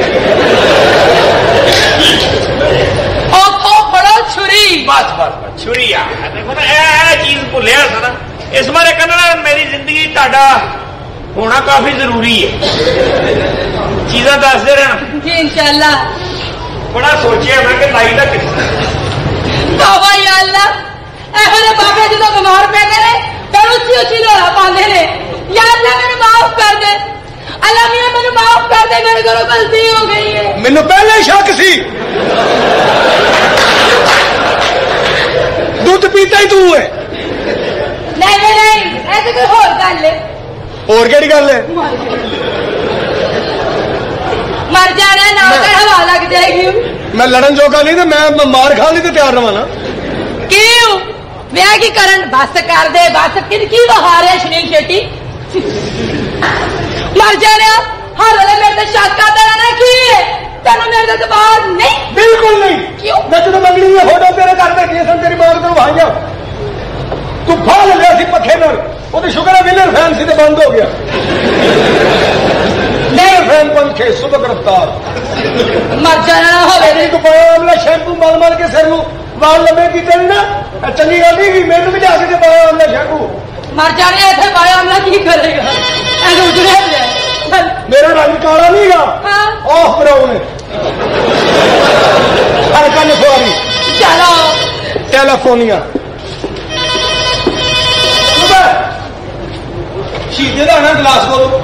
फड़ो छुरी बस बस बस छुरी आ देखो ना ए चीज भुलिया सा ना इस बारे कहना मेरी जिंदगी ताड़ा होना काफी जरूरी है चीजा दसते रहना जी इंशाल्लाह बड़ा सोचिया मैं कि लाई का कितना तौबा या अल्लाह ਇਹੋ ਜਿਹੇ ਬਾਬੇ ਜਦੋਂ ਬਿਮਾਰ ਪੈਂਦੇ ਨੇ ਤਾਂ ਉੱਚੀ ਉੱਚੀ ਲੋੜਾ ਪਾਉਂਦੇ ਨੇ ਯਾ ਅੱਲਾ ਮੈਨੂੰ ਮਾਫ ਕਰ ਦੇ ਅੱਲਾ ਮੀਆਂ ਮੈਨੂੰ ਮਾਫ ਕਰ ਦੇ ਮੇਰੇ ਕੋਲੋਂ ਗਲਤੀ ਹੋ ਗਈ ਹੈ ਮੈਨੂੰ ਪਹਿਲਾਂ ਹੀ ਸ਼ੱਕ ਸੀ ਦੁੱਧ ਪੀਤਾ ਹੀ ਤੂੰ ਹੈ ਨਹੀਂ ਨਹੀਂ ਨਹੀਂ ਇਹ ਤਾਂ ਕੋਈ ਹੋਰ ਗੱਲ ਹੈ ਹੋਰ ਕਿਹੜੀ ਗੱਲ ਹੈ ਮਰ ਜਾਣਾ ਨਾ ਕਰ ਹਵਾ ਲੱਗ ਜਾਏਗੀ ਮੈਂ ਲੜਨ ਜੋਗਾ ਨਹੀਂ ਤੇ ਮੈਂ ਮਾਰ ਖਾਣ ਲਈ ਤੇ ਤਿਆਰ ਰਵਾਂ ਨਾ ਕਿਉਂ ਵਿਆਹ ਕੀ ਕਰਨ ਬਸ ਕਰ ਦੇ ਬਸ ਕਿਨਕੀ ਵਹਾ ਰਿਹਾ ਸੁਨੀਲ ਸ਼ੈਟੀ ਮਰ ਜਾਣਾ ਹਰ ਵੇਲੇ ਮੇਰੇ ਤੇ ਸ਼ੱਕ ਕਰਦਾ ਰਹਿਣਾ ਕੀ ਹੈ ਤੈਨੂੰ ਮੇਰੇ ਤੇ ਦਬਾਅ ਨਹੀਂ ਬਿਲਕੁਲ ਨਹੀਂ ਕਿਉਂ ਮੈਂ ਜਦੋਂ ਮੰਗਣੀ ਦੀਆਂ ਫੋਟੋ ਤੇਰੇ ਘਰ ਬੈਠੀ ਸਨ ਤੇਰੀ ਮਾਂ ਤੋਂ ਵਾਈਆਂ ਤੂੰ ਫਾ ਲਿਆ ਸੀ ਪੱਖੇ ਨਾਲ ਉਹਦੀ ਸ਼ੁਕਰ ਹੈ ਵਿਲਰ ਫੈਨ ਸੀ ਤੇ ਬੰਦ ਹੋ ਗਿਆ ਮੇਰੇ ਫੈਨ ਪੰਖੇ ਸੁਬਹ ਗ੍ਰਿਫਤਾਰ ਮਰ ਜਾਣਾ ਹੋਵੇ ਤੇਰੀ ਤੂੰ ਪਾਇਆ ਅਮਲਾ ਸ਼ੈਂਪੂ ਮਲ ਮਲ ਕੇ ਸਿਰ ਨੂੰ ਵਾਲ ਲੰਮੇ ਕੀਤੇ ਨੇ ਨਾ ਚੰਗੀ ਗੱਲ ਨਹੀਂ ਮੈਨੂੰ ਵੀ ਜਾ ਕੇ ਤੇ ਪਾਇਆ ਅਮਲਾ ਸ਼ੈਂਪੂ ਮਰ ਜਾਣੇ ਇੱਥੇ ਪਾਇਆ ਹਮਲਾ ਕੀ ਕਰੇਗਾ ਇਹ ਉਜੜੇ ਲੈ ਮੇਰਾ ਰੰਗ ਕਾਲਾ ਨਹੀਂ ਗਾ ਹਾਂ ਆਹ ਬਰਾਉਨ ਹੈ ਹਲਕਾ ਨਫਾਰੀ ਚਲੋ ਟੈਲੀਫੋਨੀਆ ਸ਼ੀਸ਼ੇ ਦਾ ਨਾ ਗਲਾਸ ਕੋਲ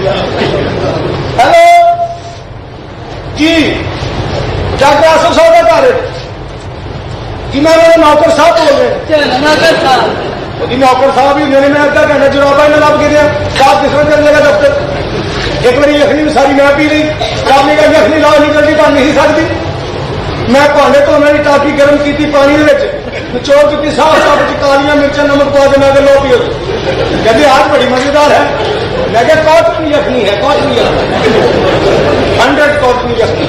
ਹੈਲੋ ਜੀ ਡਾਕਟਰ ਆਸਫ ਸਾਹਿਬ ਦਾ ਘਰ ਜੀ ਮੈਂ ਉਹਨਾਂ ਨੌਕਰ ਸਾਹਿਬ ਬੋਲ ਰਿਹਾ ਚਲੋ ਨਾ ਕਰ ਸਾਹਿਬ ਉਹਦੀ ਨੌਕਰ ਸਾਹਿਬ ਹੀ ਹੁੰਦੇ ਨੇ ਮੈਂ ਅੱਧਾ ਘੰਟਾ ਜਰਾਬਾ ਇਹਨਾਂ ਲੱਭ ਕੇ ਦਿਆ ਸਾਹਿਬ ਕਿਸ ਵੇਲੇ ਚੱਲ ਜਾਏਗਾ ਦਫ਼ਤਰ ਇੱਕ ਵਾਰੀ ਯਖਨੀ ਵੀ ਸਾਰੀ ਮੈਂ ਪੀ ਲਈ ਸਾਹਿਬ ਨੇ ਕਿਹਾ ਯਖਨੀ ਲਾਹ ਨਹੀਂ ਜਲਦੀ ਬਣ ਨਹੀਂ ਸਕਦੀ ਮੈਂ ਭਾਂਡੇ ਧੋਣੇ ਦੀ ਟਾਕੀ ਗਰਮ ਕੀਤੀ ਪਾਣੀ ਦੇ ਵਿੱਚ ਨਿਚੋੜ ਦਿੱਤੀ ਸਾਫ ਸਾਫ ਵਿੱਚ ਕਾਲੀਆਂ ਮਿਰਚਾਂ ਨਮਕ ਪਾ ਦੇਣਾ ਤੇ ਲੋ ਪੀਓ ਕਹਿੰਦੇ ਆਜ ਬੜੀ ਮਜ਼ੇਦਾਰ ਹੈ ਮੈਂ ਕਿਹਾ ਕਾਟਨ ਯਖਨੀ ਹੈ ਕਾਟਨ ਯਖਨੀ ਹੰਡਰਡ ਕਾਟਨ ਯਖਨੀ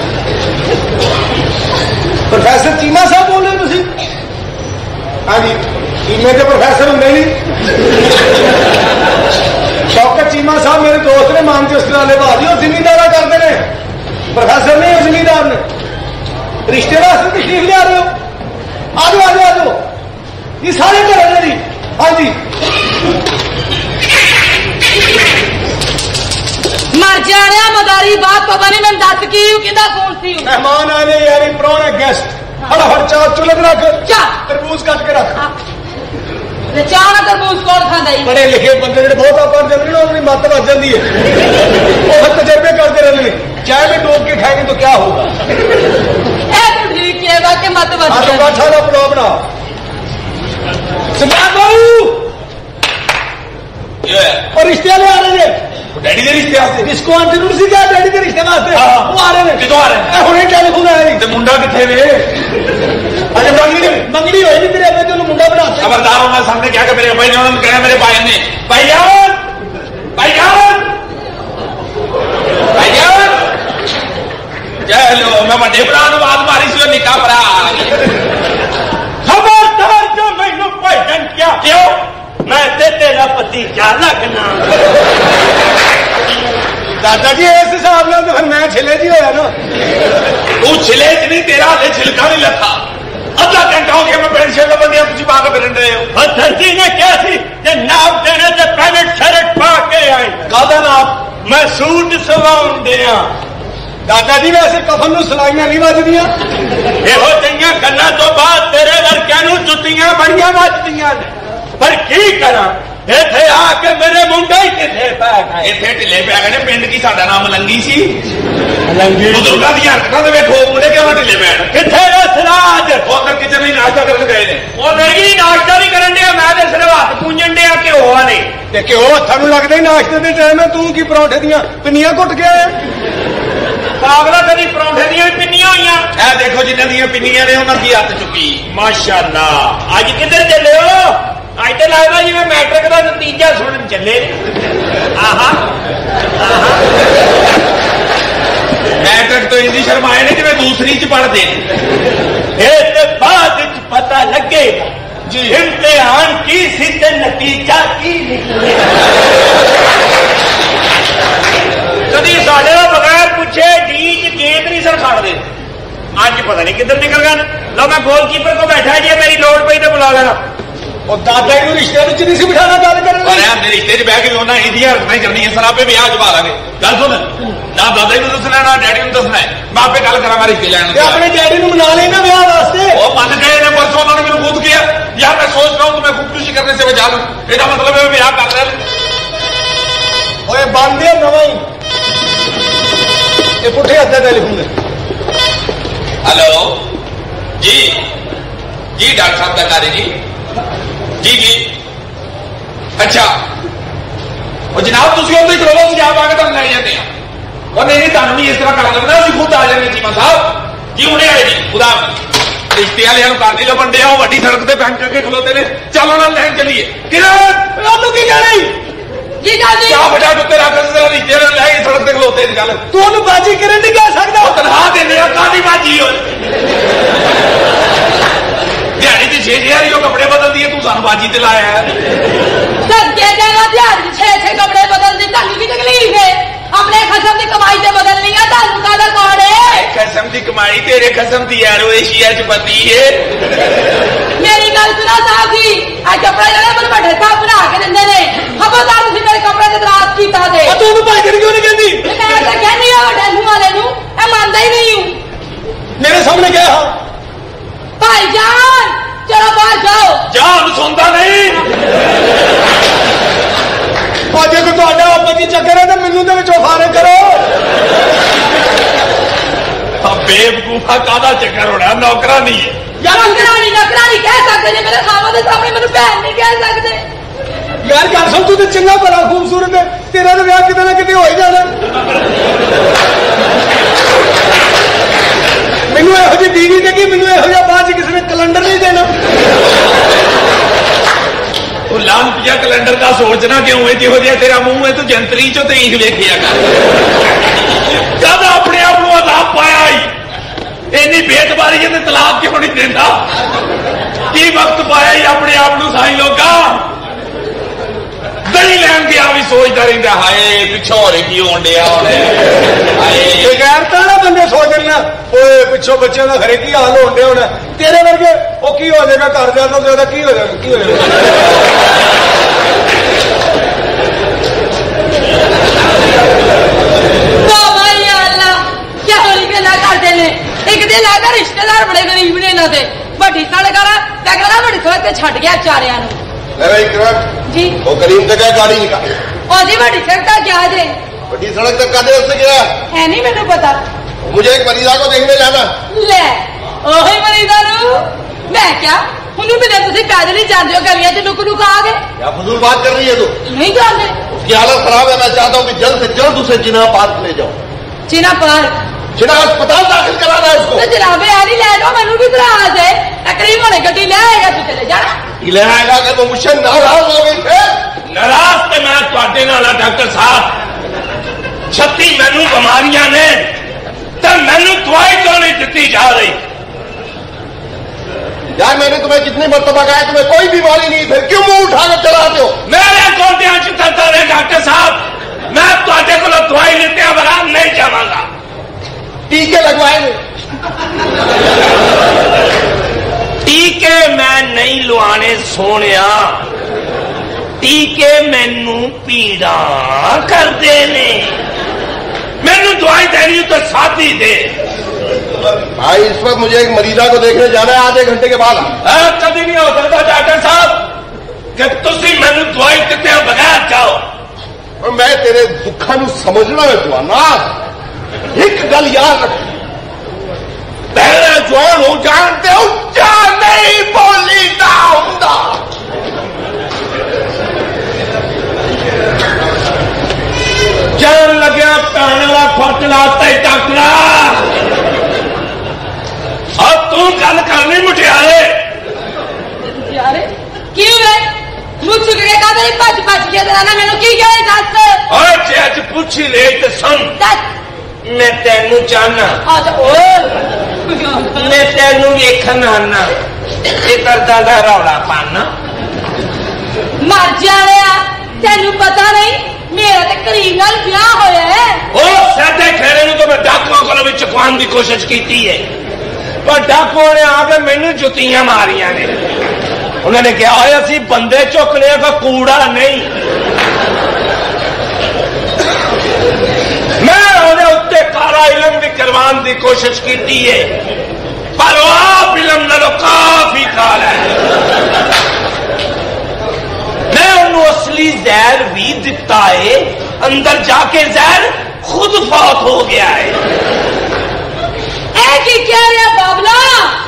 ਪ੍ਰੋਫੈਸਰ ਚੀਮਾ ਸਾਹਿਬ ਬੋਲ ਰਹੇ ਤੁਸੀਂ ਹਾਂਜੀ ਚੀਮੇ ਦੇ ਪ੍ਰੋਫੈਸਰ ਹੁੰਦੇ ਨਹੀਂ ਡਾਕਟਰ ਚੀਮਾ ਸਾਹਿਬ ਮੇਰੇ ਦੋਸਤ ਨੇ ਮਾਨਚੈਸਟਰ ਵਾਲੇ ਬਾਜੀ ਉਹ ਜ਼ਿਮੀਂਦਾਰਾ ਕਰਦੇ ਨੇ ਪ੍ਰੋਫੈਸਰ ਨਹੀਂ ਉਹ ਜ਼ਿਮੀਂਦਾਰ ਨੇ ਰਿਸ਼ਤੇ ਵਾਸਤੇ ਤਸ਼ਰੀਫ ਲਿਆ ਰਹੇ ਹੋ ਆ ਜਾਓ ਆ ਜਾਓ ਆ ਜਾਓ ਇਹ ਸਾਰੇ ਘਰ ਨੇ ਜੀ ਹਾਂਜੀ ਮਰ ਜਾਣਿਆ ਮਦਾਰੀ ਬਾਤ ਪਤਾ ਨਹੀਂ ਮੈਨੂੰ ਦੱਸ ਕੀ ਉਹ ਕਿਹਦਾ ਫੋਨ ਸੀ ਮਹਿਮਾਨ ਆਏ ਯਾਰੀ ਪ੍ਰਾਹੁਣੇ ਗੈਸਟ ਫਟਾਫਟ ਚਾਹ ਚੁਲਕ ਰੱਖ ਚਾਹ ਤਰਬੂਜ ਕੱਟ ਕੇ ਰੱਖ ਤੇ ਚਾਹ ਨਾ ਤਰਬੂਜ ਕੌਣ ਖਾਂਦਾ ਹੀ ਪੜ੍ਹੇ ਲਿਖੇ ਬੰਦੇ ਜਿਹੜੇ ਬਹੁਤਾ ਪੜ੍ਹ ਜਾਂਦੇ ਨੇ ਆਪਣੀ ਮੱਤ ਵੱਜ ਜਾਂਦੀ ਹੈ ਉਹ ਤਜਰਬੇ ਕਰਦੇ ਰਹਿੰਦੇ ਨੇ ਚਾਹ में डोब के खाएंगे तो क्या होगा ਇਹ ਠੀਕ ਹੈ ਬਾਕੀ ਮਤ हाँ ਬਚ तो बादशाह का पुलाव बना सरदार बाबू और रिश्ते वाले आ रहे हैं डैडी के रिश्ते वास्ते इसको जरूर सी क्या डैडी के रिश्ते वास्ते हाँ। वो आ रहे हैं कितों आ रहे हैं हुणे टेलीफोन आया नहीं ते मुंडा किथे वे अरे मंगनी मंगनी होई नहीं तेरे अब्बे तेनू मुंडा बना खबरदार होना सामने क्या कर मेरे भाई ने उन्होंने कहा मेरे भाई ने भाईजान भाईजान भाईजान चलो मैं बड़े भरा नु बात मारी सी निका भरा खबरदार जो मैनू भाईजान क्या क्यों मैं ते तेरा भतीजा लगना दादाजी इस हिसाब नाल तो फिर मैं छिले जी होया ना तू छिले च नहीं तेरा हाले छिलका नहीं लथा अद्धा घंटा हो गया मैं पेंट शर्ट बंदिया तुझी पा के फिरन रहे हो धरती ने क्या थी जे नाप देने से पैंट शर्ट पा के आई कादा नाप मैं सूट सवाउन दिया दादाजी वैसे कफन नूं सलाइयां नहीं वजदियां ਇਹੋ ਜਿਹੀਆਂ ਗੱਲਾਂ ਤੋਂ ਬਾਅਦ ਤੇਰੇ ਵਰਗਿਆਂ ਨੂੰ ਜੁੱਤੀਆਂ ਬੜੀਆਂ ਵੱਜਦੀਆਂ ਨੇ ਪਰ ਕੀ ਕਰਾਂ ਇੱਥੇ ਆ ਕੇ ਮੇਰੇ ਮੁੰਡੇ ਹੀ ਕਿੱਥੇ ਪੈ ਗਏ ਇੱਥੇ ਢਿੱਲੇ ਪੈ ਗਏ ਨੇ ਪਿੰਡ ਕੀ ਸਾਡਾ ਨਾਮ ਮਲੰਗੀ ਸੀ ਮਲੰਗੀ ਬਜ਼ੁਰਗਾਂ ਦੀਆਂ ਹਰਕਤਾਂ ਦੇ ਵੇਖੋ ਮੁੰਡੇ ਕਿਉਂ ਢਿੱਲੇ ਪੈਣ ਕਿੱਥੇ ਰਸਰਾਜ ਉਧਰ ਕਿਚਨ ਵਿੱਚ ਨਾਸ਼ਤਾ ਕਰਨ ਗਏ ਨੇ ਉਹ ਨਹੀਂ ਨਾਸ਼ਤਾ ਨਹੀਂ ਕਰਨ ਡਿਆ ਮੈਂ ਤੇ ਸਿਰਫ ਹੱਥ ਪੂੰਝਣ ਡਿਆ ਘਿਓ ਵਾਲੇ ਤੇ ਘਿਓ ਹੱਥਾਂ ਨੂੰ ਲੱਗਦਾ ਹੀ ਨਾਸ਼ਤੇ ਦੇ ਟਾਈਮ ਹੈ ਤੂੰ ਕੀ ਪਰੌਂਠੇ ਦੀਆਂ ਪਿੰਨੀਆਂ ਘੁੱਟ ਕੇ ਆਇਆ ਪਾਗਲਾ ਤੇਰੀ ਪਰੌਂਠੇ ਦੀਆਂ ਵੀ ਪਿੰਨੀਆਂ ਹੋਈਆਂ ਇਹ ਦੇਖੋ ਜਿਨ੍ਹਾਂ ਦੀਆਂ ਪਿੰਨੀਆਂ ਨੇ ਉਹਨਾਂ ਦੀ ਹੱਥ ਚੁੱਕੀ ਮਾਸ਼ਾਅੱਲਾ ਅੱਜ ਕਿੱਧਰ ਚੱਲੇ ਹੋ ਅੱਜ ਤੇ ਲੱਗਦਾ ਜਿਵੇਂ ਮੈਟ੍ਰਿਕ ਦਾ ਨਤੀਜਾ ਸੁਣਨ ਚੱਲੇ ਆਹਾ ਆਹਾ ਮੈਟ੍ਰਿਕ ਤੋਂ ਇੰਨੀ ਸ਼ਰਮਾਏ ਨੇ ਜਿਵੇਂ ਦੂਸਰੀ ਚ ਪੜਦੇ ਨੇ ਇਹ ਤੇ ਬਾਅਦ ਵਿੱਚ ਪਤਾ ਲੱਗੇਗਾ जी इम्तिहान की सी ते नतीजा की निकले कभी साढ़े बगैर पूछे डीज गेंद नहीं सर खाड़ते आज पता नहीं किधर निकल गया लो मैं गोलकीपर को बैठा जी मेरी लोड़ पई तो बुला लेना और दादा को रिश्ते में नहीं सी बिठाना गल कर मेरे रिश्ते च बह के दोनों इंदियां हरकतां करनियां सर आपे ब्याह जमा लांगे गल सुन ना दादा जी दसना ना डैडी नूं दसना है मैं आपे गल करा मैं रिश्ते लैन अपने डैडी नूं मना लेना ब्याह वास्ते वो मन गए ने परसों उन्होंने मैंने खुद किया यार मैं सोच रहा हूं कि मैं खुदकुशी करने से बचा लूं इसका मतलब है ब्याह कर रहे ओए बंद है नवा ही ये पुठे हत्थे टेलीफोन हेलो जी जी डॉक्टर साहब दरकारी जी जी जी अच्छा और जनाब तुम उधर ही करो जनाब आके तुम लै जाते हैं और नहीं नहीं तुम नहीं इस तरह कर लगना अभी खुद आ जाने चीमा साहब जी उन्हें आए जी खुदा रिश्ते वाले कर दी जो बंदे वो वड्डी सड़क से बैंक करके खलोते ने चलो ना लैन चलिए किरण तू की कह रही की गल जी क्या बड़ा तो तेरा रिश्ते वाले लैन सड़क से खलोते गल तू ओनू बाजी करन नहीं कह सकदा तनखा देने कादी बाजी हो दिहाड़ी च छे छे हजार कपड़े बदल दिए तू सानू बाजी ते लाया है सदके जाना दिहाड़ी छे छे कपड़े बदल दी तानू की तकलीफ है अपने खसम की कमाई ते बदलनी है तानू कादा कौन है खसम की कमाई तेरे खसम की यारो एशिया च पति है मेरी गल सुना साहब जी आ कपड़े जड़े मन बड़े साहब बना के दिंदे ने खबरदार तुसी मेरे कपड़े ते दराज कीता दे तू ओनू भाई क्यों नहीं कहंदी मैं तो कहनी आ डैलू वाले नू ए मानदा ही नहीं हूं मेरे सामने क्या है भाईजान चलो बाहर जाओ जान सुनता नहीं जे कोई तुहाडा आपत्ति चक्कर है तो मैनू दे विचों फारग करो बेवकूफा कादा चक्कर होना नौकरा नहीं है यार नौकरानी नौकरानी कह सकते ने मेरे खावा दे सामने मैनू बहन नहीं कह सकते यार गल सुन तू तो चंगा बड़ा खूबसूरत है तेरा तो ब्याह किते ना किते हो ही जाना मैनू इहो जी बीवी देगी मैनू इहो जिहा बाद किसी ने कैलेंडर नहीं देना तू लांपिया कैलेंडर का सोचना क्यों है जिहो जिहा तेरा मुंह है तू जंतरी चो तरीक लेखिया कर कद अपने आप को अदाब पाया ही इन्नी बेतबारी है तलाक क्यों नहीं देता की वक्त पाया ही अपने आप को साई लोगा दही लैन गया भी सोचता रहा हाय पिछो हो की होन दिया गैरता ना बंदे सोचना पिछो बच्चों का खरे की हाल होने होना तेरे वर्गे वो की हो जाएगा घर जाना ज्यादा की हो जाएगा की हो जाएगा क्या होली गला करते ने एक दिन आकर रिश्तेदार बड़े गरीब ने इन्हों से बड़ी सड़क वाला बड़ी सड़क से छड़ गया चारिया जी वो करीम तक है गाड़ी निकाल और बड़ी सड़क तक गया जे बड़ी सड़क तक कादे उससे गया है नहीं मैंने पता मुझे एक मरीजा को देखने जाना ले ओही मरीजा नु मैं क्या उन्हें भी तुम पैदल ही जाते हो गलियां च लुक लुक आ गए क्या फजूल बात कर रही है तू नहीं जानते उसकी हालत खराब है मैं चाहता हूँ कि जल्द से जल्द उसे जिना पार्क ले जाओ चिना पार्क जिना अस्पताल दाखिल कराना है उसको तो जनाबे यार ले जाओ मैनू भी तराज है तकरीब होने गड्डी ले आएगा तू चले जाना ले आएगा कि वो मुझसे नाराज हो गई फिर नाराज तो मैं थोड़े नाल डॉक्टर साहब छत्ती मैनू बीमारियां ने तो मैनू दवाई क्यों नहीं दी जा रही यार मैंने तुम्हें कितनी मरतबा कहा तुम्हें कोई बीमारी नहीं फिर क्यों मुंह उठाकर चलाते हो मेरे गोटियां च दर्द है डॉक्टर साहब मैं थोड़े को दवाई लेते बगैर नहीं जावांगा टीके लगवाए टीके मैं नहीं लवाने सोनिया टीके मैनू पीड़ा करते ने मैनू दवाई देनी तो साथी दे भाई इस वक्त मुझे एक मरीजा को देखने जाना है आधे घंटे के बाद कभी नहीं हो सकता डॉक्टर साहब कि तुम मैनू दवाई दिते बगैर जाओ और मैं तेरे दुखा नू समझना है जवाना एक गल याद रख पहले जवान हो जानते हो क्या नहीं बोली ना होता जान लग्या भैन वाला फट लाता टाकरा और तू गल करनी मुठियारे यारे क्यों है मुझ चुक के कहा भज भज के दराना मैनू की गए दस और जे अज पूछी ले तो सुन दस मैं तेनू चाहना अच्छा और मैं तेनू वेखन आना ये दर्दा दा रौला पाना मर जाया तेन पता नहीं मेरा तो करीब नाल ब्याह होया है। ओ साडे खेरे नूं तो मैं डाकुआं कोलों भी चुकवाउण दी कोशिश कीती है, पर डाकुआं ने आके मैनूं जुत्तियां मारियां ने। उन्होंने कहा असी बंदे चुकने का कूड़ा नहीं। मैं उन्हें उत्ते काला इलम भी करवाने की कोशिश की है, पर आप इलम नालों काफी काला है। मैं उन्होंने असली जहर भी दिता है, अंदर जाके जहर खुद फौत हो गया है। ऐ की कह रहा बाबला?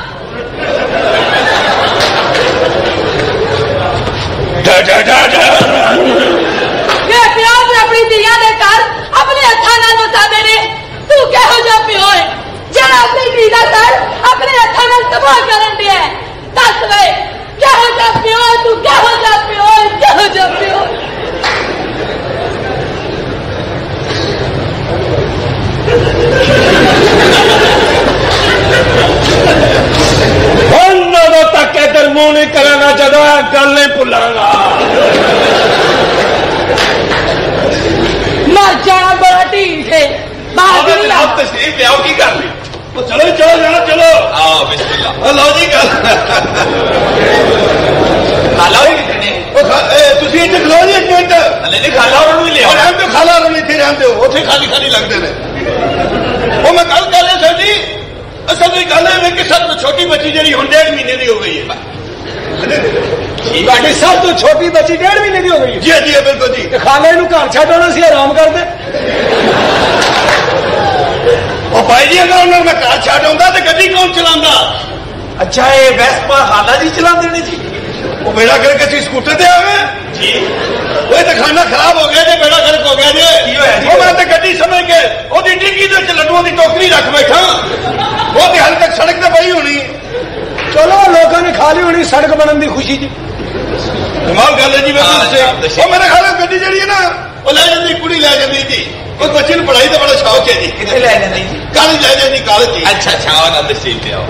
प्याज अपनी दिया दे कर अपने हथा नाल वसा देने, तू कहो जा प्यो है जरा अपनी धी दा घर अपने हथा नाल तबाह करन दिया है। दस वे कहो जा प्यो है, तू कहो जा प्यो है, कहो जा प्यो। उन्होंने तक इधर मुंह नहीं कराना, जदों गल नहीं भुलांगा। मर जाना बड़ा ढीठ है। आप तशरीफ ले आओ, की कर ली? चलो चलो जनाब चलो। आओ बिस्मिल्लाह। लो जी गल खाला ही कितने तुम इतने खलो जी एक मिनट। नहीं खाला और भी ले आओ। रहते खाला और इतने रहते हो, उसे खाली खाली लगते हैं। वो मैं गल कर रहा सर जी, असल में गल है कि सब तो छोटी बच्ची जी हम डेढ़ महीने की हो गई है। सब तो छोटी बच्ची डेढ़ महीने की हो गई है। जी जी बिल्कुल जी। खाला इन घर छाना सी आराम करते। भाई जी अगर उन्होंने मैं घर छड़ आऊंगा तो गड्डी कौन चलाता? अच्छा ये वेस्पा खाला जी चला देने जी? वो बेड़ा करके सी स्कूटर से आ गए जी। वो तो खाना खराब हो गया जी, बेड़ा गर्क हो गया जी। वो मैं तो गड्डी समझ के वो डिग्गी लड्डुओं की टोकरी रख बैठा, वो तो हाल तक सड़क तो पई होनी। चलो लोगों ने खा ली होनी सड़क बनने की खुशी जी। कमाल गल है जी। वो मेरे ख्याल गड्डी जी है ना वो लै जाती, कुड़ी लै जाती जी। उस बच्चे ने पढ़ाई का बड़ा शौक है जी। कितने ले जाती जी? कॉलेज लै जाती कॉलेज जी। अच्छा अच्छा आओ ना तशरीफ ले आओ।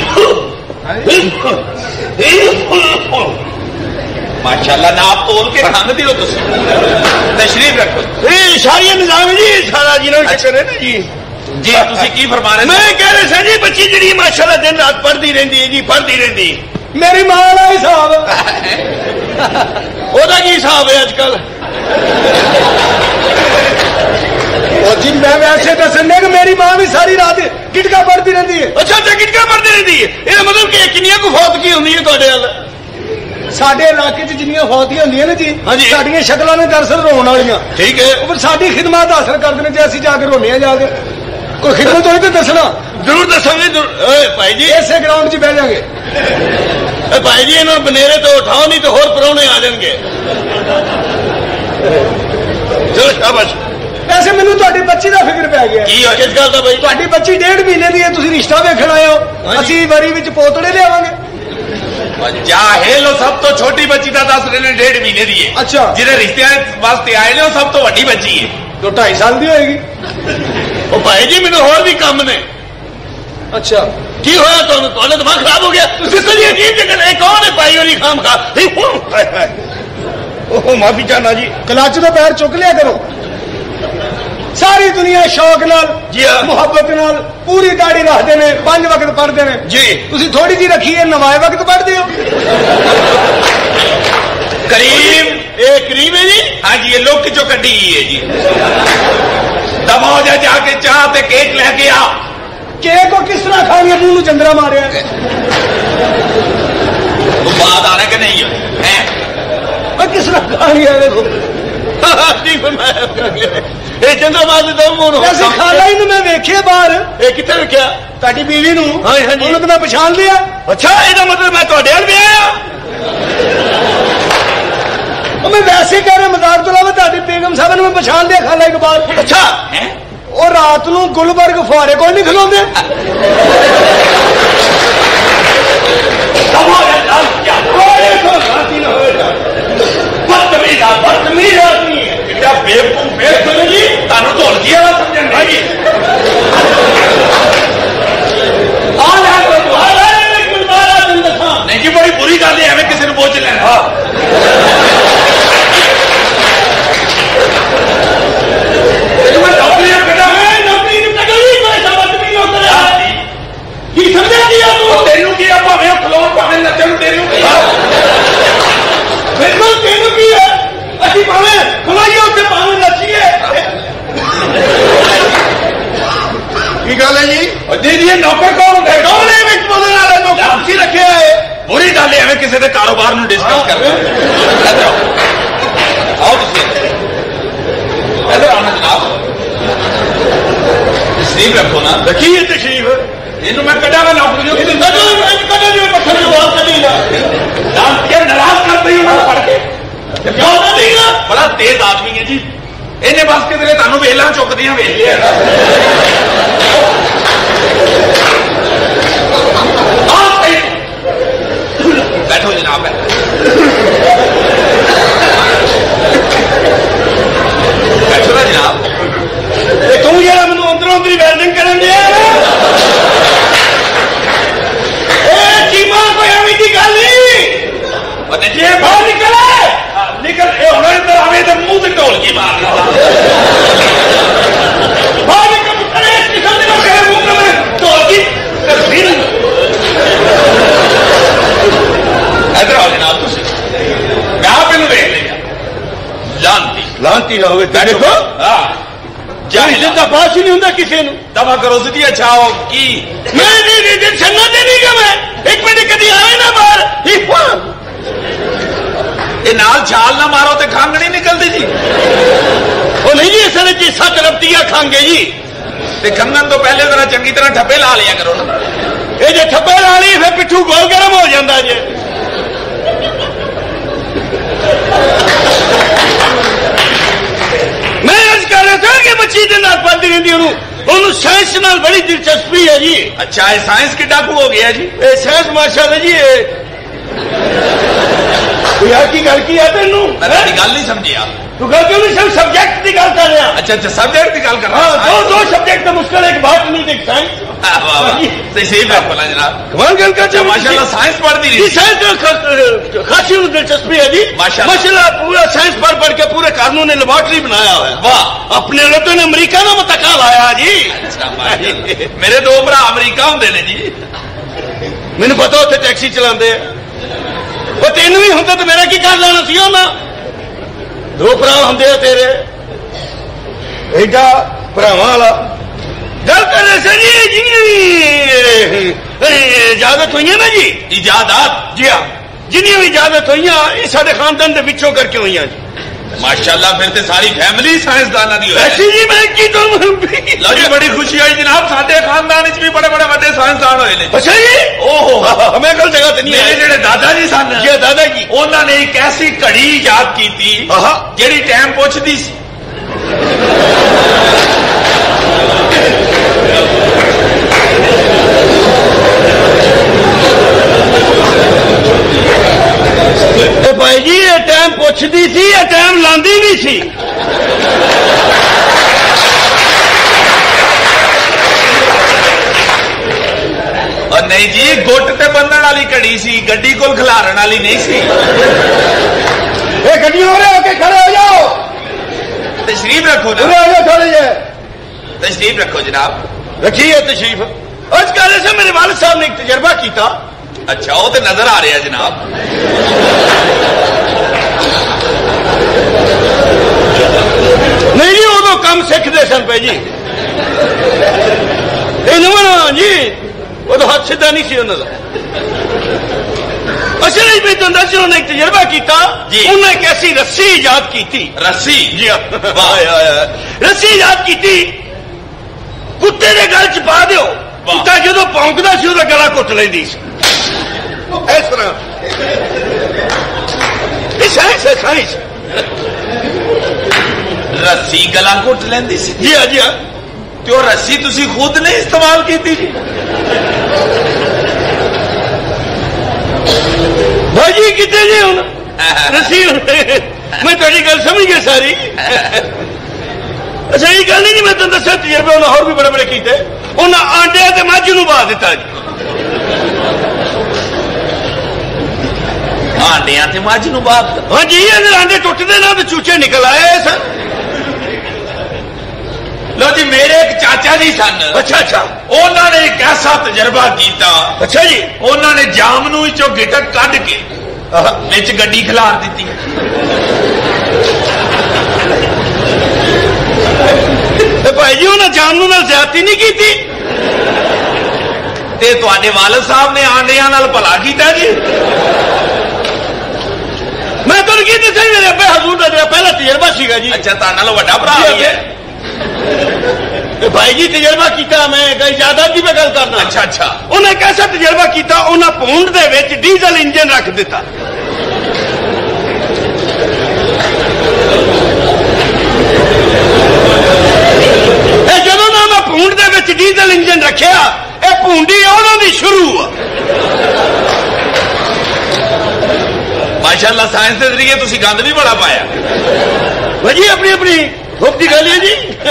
माशाल्लाह ना आप तोल के खाने दियो तशरीफ रखो। सारी निजाम जी सारा जी चक्कर है ना जी। जी तुसी की फरमा रहे? मैं कह रहा जी बच्ची जी माशाल्लाह दिन रात पढ़ती रहती है जी, पढ़ती रहती। मेरी मां का हिसाब ओदा की हिसाब है अजकल? जी मैं वैसे दसने कि मेरी मां भी सारी रात गिटका पढ़ती रहती है। अच्छा अच्छा गिटका पढ़ती रहती है, ये मतलब कि कितनी को फौतगी होंगी है तुहाडे अल? साडे इलाके च जिन्नियां फौतगियां होंदियां ने जी, हाँ जी साडियां शक्लां ने दरअसल रोण वालियां। ठीक है, पर साडी खिदमत हासिल करदे ने जे असीं जाके रोने आ जाके। कोई खिदमत होई तो दसना। जरूर दसांगे। भाई जी इसे ग्राउंड च बह जाएंगे। भाई जी इन्होंने बनेरे तो उठाओ, नहीं तो होर परौने आ जाएंगे। चलो शाबाश। वैसे मैनू तुहाडी बच्ची का फिक्र पै गया। किस गल का भाई? तुहाडी बच्ची डेढ़ महीने की है, तुसीं रिश्ता वेखण आए हो, असीं वरी विच पोतड़े लियावांगे। जाहिल सब तो छोटी बच्ची का दस रहे हैं डेढ़ महीने की है। अच्छा जिन्हें रिश्ते वास्ते आए ने सब तो वड्डी बच्ची है, तो ढाई साल की होएगी। ओ भाई जी मैनू होर भी काम ने। अच्छा की होया तुहानू? तुहाडा दिमाग खराब हो गया? तुसीं तो जी अजीब जगह है। कौन है पाई होरी खाम खा? ओह माफी चाहना जी, क्लच तो पैर चुक लिया करो। सारी दुनिया शौक नाल जी मुहब्बत नाल पूरी दाढ़ी रखते हैं, पांच वक्त पढ़ते हैं जी। तुसीं थोड़ी जी रखी है, नवाए वक्त पढ़ते हो। करीम ये करीम है जी? हाँ जी ये लोग जो कड्डी है जी। दबा हो जा जाके चाह ते केक लेके आ। केक को किस तरह खानी है? मुंह चंद्रा मारे बात आ रहा कि नहीं है? किस तरह खानी है? देखो चंद्रबाद वैसे खाला ही मैं वेख्या बाहर। कितने वेख्या? ताड़ी बीवी नू। हाँ हाँ जी तो मैं पछाण लिया। अच्छा ये मतलब मैं तुहाडे अल भी आया? मैं वैसे कह रहा मजाक तो इलावा ताड़ी बेगम साहब ने मैं पछाण लिया खाला के बाद। अच्छा और रात नू गुलबर्ग फुहारे कोई नहीं खिलाते? बदतमीज आदमी है बेवकूफ बेवकूफ जी। तुहानू धौलकी वाला समझन भाई नहीं जी ਇਹ ਨੌਕਰ ਕੌਣ ਹੁੰਦੇ ਦੋਨੇ ਵਿੱਚ ਬੋਲਣ ਵਾਲੇ ਨੌਕਰ ਤੁਸੀਂ ਰੱਖਿਆ ਹੈ ਬੁਰੀ ਗੱਲ ਹੈ ਐਵੇਂ ਕਿਸੇ ਦੇ ਕਾਰੋਬਾਰ ਨੂੰ ਡਿਸਕਸ ਕਰ ਰਹੇ ਆਓ ਤੁਸੀਂ ਇੱਧਰ ਆਉਣਾ ਜਨਾਬ ਤਸ਼ਰੀਫ ਰੱਖੋ ਨਾ ਰੱਖੀਏ ਤਸ਼ਰੀਫ ਇਹਨੂੰ ਮੈਂ ਕੱਢਾਂਗਾ ਨੌਕਰੀਓ ਕਿਤੇ ਕਦੇ ਜਿਵੇਂ ਪੱਥਰ ਦੀ ਆਵਾਜ਼ ਕੱਢੀ ਨਾ ਨਾਮ ਕੇ ਨਾਰਾਜ਼ ਕਰ ਦਈ ਉਹਨਾਂ ਨੂੰ ਪੜ ਕੇ ਕਿਉਂ ਨਾ ਦੇਗਾ ਬੜਾ ਤੇਜ਼ ਆਦਮੀ ਹੈ ਜੀ ਇਹਨੇ ਬਸ ਕਿਧਰੇ ਤੁਹਾਨੂੰ ਵੇਲਾਂ ਚੁੱਕਦੀਆਂ ਵੇਖ ਲਿਆ बैठो जनाब बैठो ना जनाब तू जरा मैं अंदरों अंदरी वेल्डिंग करन दिया चीमा कोई एवं की गल नहीं जे बाहर निकले निकल इधर आवे तो मुंह से ढोलकी मारना बाहर निकल किस्म के मुंह में ढोलकी फिर इधर आओ जनाब तुम मैं आप इन देख लिया लांती लांती ना हो देखो इज्जत का पास ही नहीं होता किसी ने दफा करो सी अच्छा हो की मैं नहीं नहीं छन्ना दे नहीं मैं एक मिनट कभी आए ना बाहर ये नाल छाल ना मारो तो खंघ नहीं निकलती जी वो नहीं जी इस जी सत रपतिया खांगे जी ते खंघन तो पहले जरा चंगी तरह ठप्पे ला लिया करो ना ये जो ठप्पे ला ली फिर पिट्ठू गोल गर्म हो जाता जी मैं अर्ज कर रहा था कि बच्ची के नाल पढ़ती रहती उन्होंने साइंस नाल बड़ी दिलचस्पी है जी अच्छा ये साइंस की डाकू हो गया जी ये साइंस माशाल्लाह जी यार की गल की है तेनू मैं तेरी गल नहीं समझिया तू गल क्यों नहीं सब सब्जेक्ट की गल कर रहा अच्छा अच्छा सब्जेक्ट की गल कर रहा हाँ दो दो सब्जेक्ट तो मुश्किल एक बात नहीं देख साइंस सही बात बोला जनाब कमाल गल कर माशाल्लाह साइंस पढ़ती रही साइंस खासी दिलचस्पी है जी माशाल्लाह पूरा साइंस पढ़ पढ़ के पूरे कानून ने लेबोरेटरी बनाया हुआ है वाह अपने लोगों ने अमरीका ना मतका लाया जी मेरे दो भरा अमरीका होंगे ने जी मैंने पता उत्थे टैक्सी चलाते वो तेन भी होंगे तो मेरा की कर लेना सी ना दो भरा होंगे तेरे एडा भरावां वाला गल कर रहे सर जी जी इजाजत हुई ना जी इजाजत जी हाँ जिन्नी भी इजाजत हुई ये साढ़े खानदान के पिछों करके हुई जी माशाल्लाह फिर तो सारी फैमिली साइंसदाना दी ऐसी जी मैं की तो लो जी बड़ी खुशी आई जनाब साडे खानदान भी बड़े बड़े बड़े साइंसदान होए ने अच्छा जी ओहो हमें गल जगह तो नहीं मेरे जेडे दादा जी सन जी दादा जी उन्होंने एक ऐसी घड़ी याद की थी जेड़ी टाइम पुछदी सी भाई जी ये टाइम पुछदी सी या टाइम लांदी नहीं सी और नहीं जी गुट ते बंधन वाली घड़ी सी गड्डी कोल खिलारन वाली नहीं सी ये गड्डी हो रहे होके खड़े हो जाओ तशरीफ रखो ना हो जाओ थोड़े जे तशरीफ रखो जनाब रखिए तशरीफ आज कल से मेरे वालिद साहब ने एक तजर्बा किया अच्छा वो तो नजर आ रहा है जनाब नहीं जी उदो कम सीखते सन पे जी नवा जी उदो हाथ सीधा नहीं सी उन्होंने अच्छा नहीं भी तो दस उन्होंने एक तजर्बा किया उन्हें एक ऐसी रस्सी ईजाद की थी रस्सी जी रस्सी ईजाद की थी कुत्ते के गल च पा दो कुत्ता जो भौंकता सी उहदा गला घुट लैंदी सी इस तरह साइंस है साइंस रस्सी गला घुट लेंदी सी जी हाँ जी हाँ तो रस्सी तुसी खुद नहीं इस्तेमाल की थी भाई जी कितने जी हूं रस्सी मैं तेरी गल समझ गया सारी अच्छा ये गल नहीं मैं तुम दसा तजर्बे उन्हें और भी बड़े बड़े किए उन्हें आंडिया ते मझ नूं बहा दिता जी आंडिया ते मझ नूं बहा दिता हाँ जी अगर आंडे टुटते ना तो चूचे निकल आए सर लो जी मेरे एक चाचा जी सन अच्छा अच्छा उन्होंने एक ऐसा तजर्बा किया अच्छा जी उन्होंने जामनू चो गिटक कढ़ के विच गड्डी खिलार दी भाई जी उन्हें जामनू नाल ज्यादती नहीं की थी ते तुहाडे वालिद साहब ने आंडियां नाल भला कीता जी। मैं तुहानू की दस्सां मेरे अब्बे हजूर दा जेड़ा पहला तजर्बा सीगा जी। अच्छा तुहाडे नालों वड्डा भरा भी है भाई जी तजर्बा किया मैं इजाजत की मैं गल करना। अच्छा अच्छा उन्हें कैसा तजर्बा किया उन्हें पूंड दे विच डीजल इंजन रख दिता। जदों ना मैं पूंड दे विच डीजल इंजन रखिया ये पूंडी उन्हों दी शुरू आ। माशाअल्लाह साइंस के जरिए तुसी गंद भी बड़ा पाया भाजी अपनी अपनी खुद की गल है जी।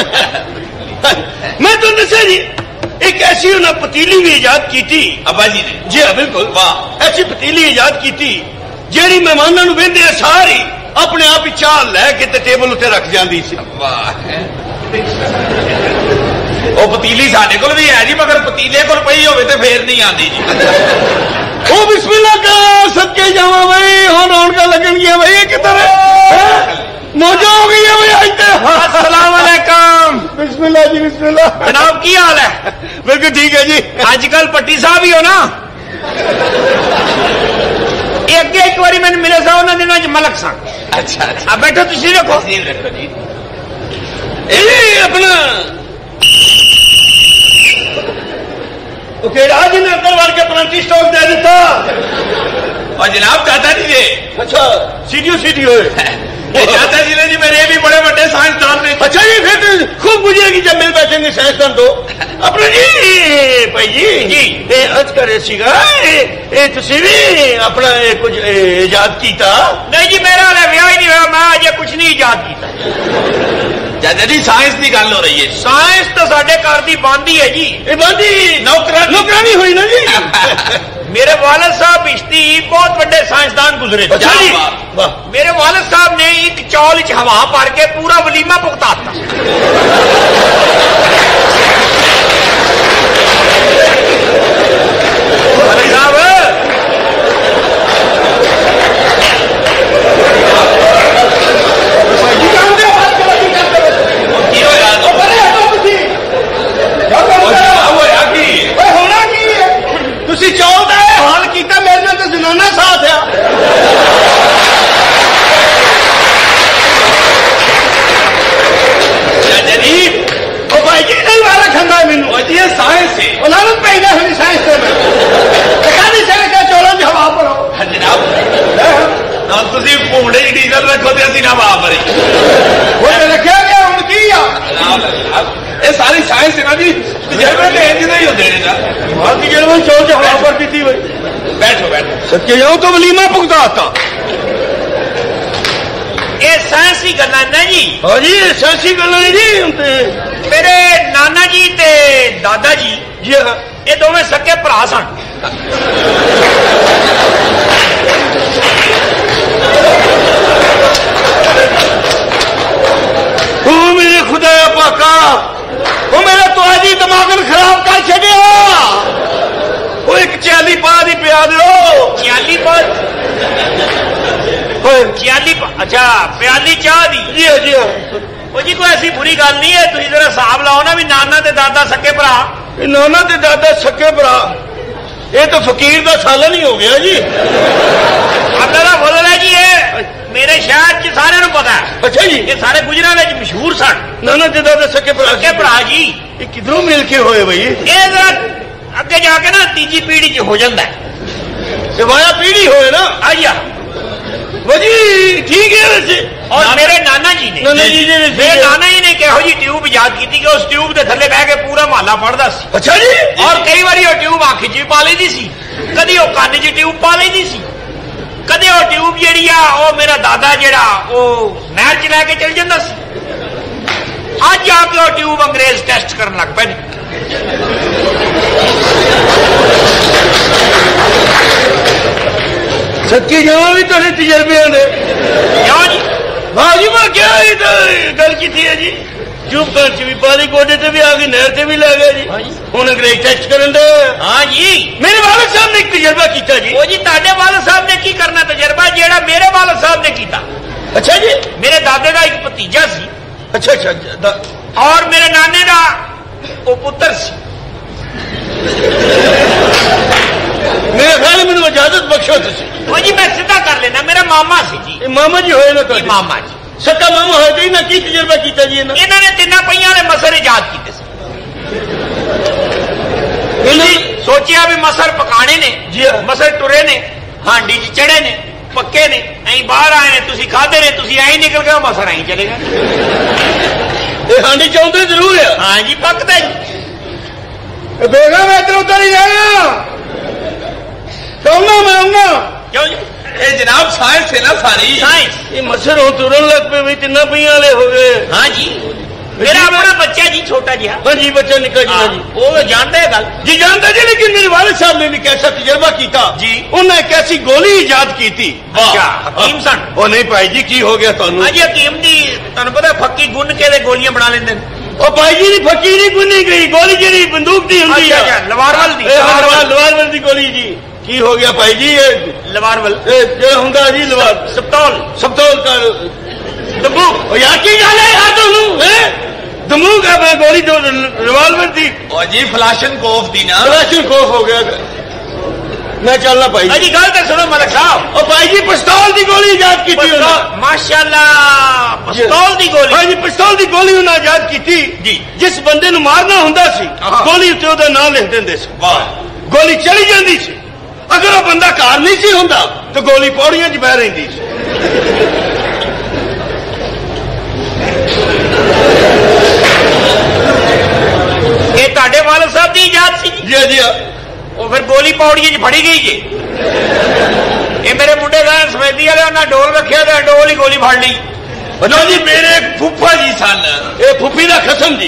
मैं तो दसा जी एक ऐसी उन्हें पतीली भी इजाद की थी अब्बा जी ने। जी हाँ बिल्कुल वाह ऐसी पतीली इजाद की थी जेड़ी मेहमानों को वेंदे सारी अपने आप ही चाह लैके ते टेबल उत्ते रख जाती सी। वाह वो पतीली साडे कोल भी है जी मगर पतीले कोल पई होवे ते फेर नहीं आती जी। ओ बिस्मिल्लाह का सदके जावा भाई हुण रौनकां लगन गियां भाई किधर मौजा हो गई है भाई आज ते। अस्सलाम वालेकुम। बिस्मिल्लाह जी बिस्मिल्लाह। जनाब की हाल है? बिल्कुल ठीक है जी। आजकल पट्टी साहब ही हो ना? अगे एक बारी मैंने मिले सा उन्होंने दिनों च मलक सा। अच्छा अच्छा अब बैठो तुसी रखो रखो जी। ए अपना केड़ा जी ने अंदर वाल के अपना स्टॉक दे दिता। और जनाब चाचा जी जे अच्छा सीढ़ियों सीढ़ी हुए चाचा जी ने जी मेरे भी बड़े बड़े साइंसदान ने। अच्छा जी फिर खूब बुझेगी जब मिल बैठेंगे साइंसदान तो अपने जी भाई जी जी ए अर्ज करे सीगा ए तुसी भी अपना कुछ इजाद कीता? नहीं जी मेरा हाले विआह ही नहीं हुआ मैं अजे कुछ नहीं इजाद किया। चाचा जी साइंस की गल हो रही है। साइंस तो साडे घर दी बंद ही है जी। ए बादी नौकरा नौकरानी हुई ना जी। मेरे वालिद साहब बिश्ती बहुत बड़े साइंसदान गुजरे। अच्छा जी वाह। मेरे वालिद साहब ने एक चौल च हवा भर के पूरा वलीमा भुगताता। वालिद साहब तुसी चौल का हाल किया मेरे नाल तो जनाना साथ आ। चाचा जी ओ भाई जी नहीं वाला खंदा है मैनू जी ये साइंस है। लानत पैदा है साइंस से मैं कहानी से क्या चौलों की हवा पर हो जनाब ना तुसी भूंडे डीजल रखो ते असीं ना वाह भरी वो रखा गया हम की आ। ये सारी साइंस है ना जी तजर्बे तो इंज दे ही होंदे ने ना। बात की जब चौल च हवा पर दी थी भाई। बैठो बैठो सच्चे जाओ तो वलीमा भुगताता। ये साइंस की गल्लां ने जी। हाँ जी साइंसी गल्लां ने जी उनते मेरे नाना जी ते दादा जी जी हाँ ये दोवें सके भरा सन। ओ मेरे खुदा पाका वो मेरा तो आज ही दिमाग खराब कर छड़िया। वो एक चाली पा दी पिया दो छियाली पर छियाली अच्छा प्याली चाह दी। जी हाँ जी हाँ वो जी कोई ऐसी बुरी गल नहीं है। तुम जरा हिसाब लाओ ना भी नाना ते दादा सके भरा। नाना ते दादा सके भरा ये तो फकीर का सालन ही हो गया जी। दादा का फुल है जी ये मेरे शहर च सारे पता है। अच्छा जी ये सारे गुजरात मशहूर सन नाना ते दादा सके भरा सके भरा जी। ये किधरों मिल के होए भाई? ये जरा अगे जाके ना तीजी पीढ़ी च हो जाता है। वाया पीढ़ी होए ना आइया वजी ठीक है वैसे। और मेरे नाना जी ने नाना जी ने मेरे नाना जी ने कहो जी ट्यूब याद की कि उस ट्यूब के थले बह के पूरा महला पढ़ता सी। अच्छा जी और कई बार वो ट्यूब अख च भी पा लेती सी कदी वो कान च ट्यूब पा लेती सी कदे वो ट्यूब जी आ मेरा दादा जरा वो नहर च लैके चल जाता सी। अज आके वो ट्यूब अंग्रेज टेस्ट करन लग पे। सच्ची जावा भी थोड़े तजर्बे ने क्यों जी? हाँ जी मैं क्या तो गल की थी है जी ट्यूब कर च भी पाली गोडे ते भी आ गई नहर से भी लै गया जी हुण अंग्रेज टेस्ट करन दे। हाँ जी मेरे वालिद साहब ने एक तजर्बा किया जी। वो जी ताडे वालिद साहब ने की करना तजर्बा जेड़ा मेरे वालिद साहब ने किया। अच्छा जी मेरे दादे का एक भतीजा सी अच्छा अच्छा दा- और मेरे नाने का वो पुत्र सी। मेरे ख्याल मैंने इजाजत बख्शो तुसी। ओ जी मैं सीधा कर लेना, मेरा मामा सी जी। मामा जी होए ना तो मामा जी सक्का मामा होए तो ना की तजर्बा कीता जी ना इन्होंने तिना पहिया वाले मसर इजाद किए सोचिया भी मसर पकाने ने जी मसर टुरे ने हांडी च चढ़े ने पक्के ने अं बाहर आए ने तुसी खाते ने तुसी ऐ निकल गए मसर ऐ चले गए हांडी चाहते जरूर है। हाँ जी पकता जी बेगा मैं इधर उधर ही जाना कहूंगा मैं आऊंगा क्यों जी ए जनाब साइंस है ना सारी साइंस ये मच्छर हो तुरन लग पे भी तिना पहिया वाले हो गए। हाँ जी मेरा अपना बच्चा जी छोटा जी हाँ जी बच्चा निकल जी जी वो जानता है गल जी जानता जी लेकिन मेरे वालिद साहब ने भी कैसा तजर्बा किया जी उन्हें एक ऐसी गोली इजाद की थी। अच्छा हकीम सन वो नहीं भाई जी की हो गया तुहानू? हाँ जी हकीम जी तुहानू पता फक्की गुन के गोलियां बना लेंदे ओ भाई जी दी फक्की नहीं गुनी गई गोली जी बंदूक दी हुंदी है लवारवल दी लवारवल दी गोली जी की हो गया भाई जी ये लवारवल जो हुंदा जी लवार सबतौल सबतौल का दबूक यार की गल है यार तुहानू हैं दमूक है मैं गोली जो रिवाल्वर थी और जी फ्लाशन कोफ दी ना फ्लाशन कोफ हो गया मैं चलना भाई जी गल तो सुनो मलिक साहब और भाई जी पिस्तौल की गोली इजाद की थी माशाल्लाह पिस्तौल की गोली हाँ जी पिस्तौल की गोली उन्हें इजाद की थी जी जिस बंदे नूं मारना हुंदा सी गोली उत्ते ओहदा नाम लिख देंदे सी गोली चली जाती सी अगर वह बंदा घर नहीं सी हुंदा तो गोली पौड़ियां च बह रही सी। ये ताडे वालिद साहब की इजाद सी जी जी वो फिर गोली पौड़ियां च फड़ी गई जी ये मेरे मुंडे का सफेदी वाले उन्हें डोल रखिया तो डोल ही गोली फड़ ली बनो जी मेरे फुफा जी सन ये फुफी का खसम जी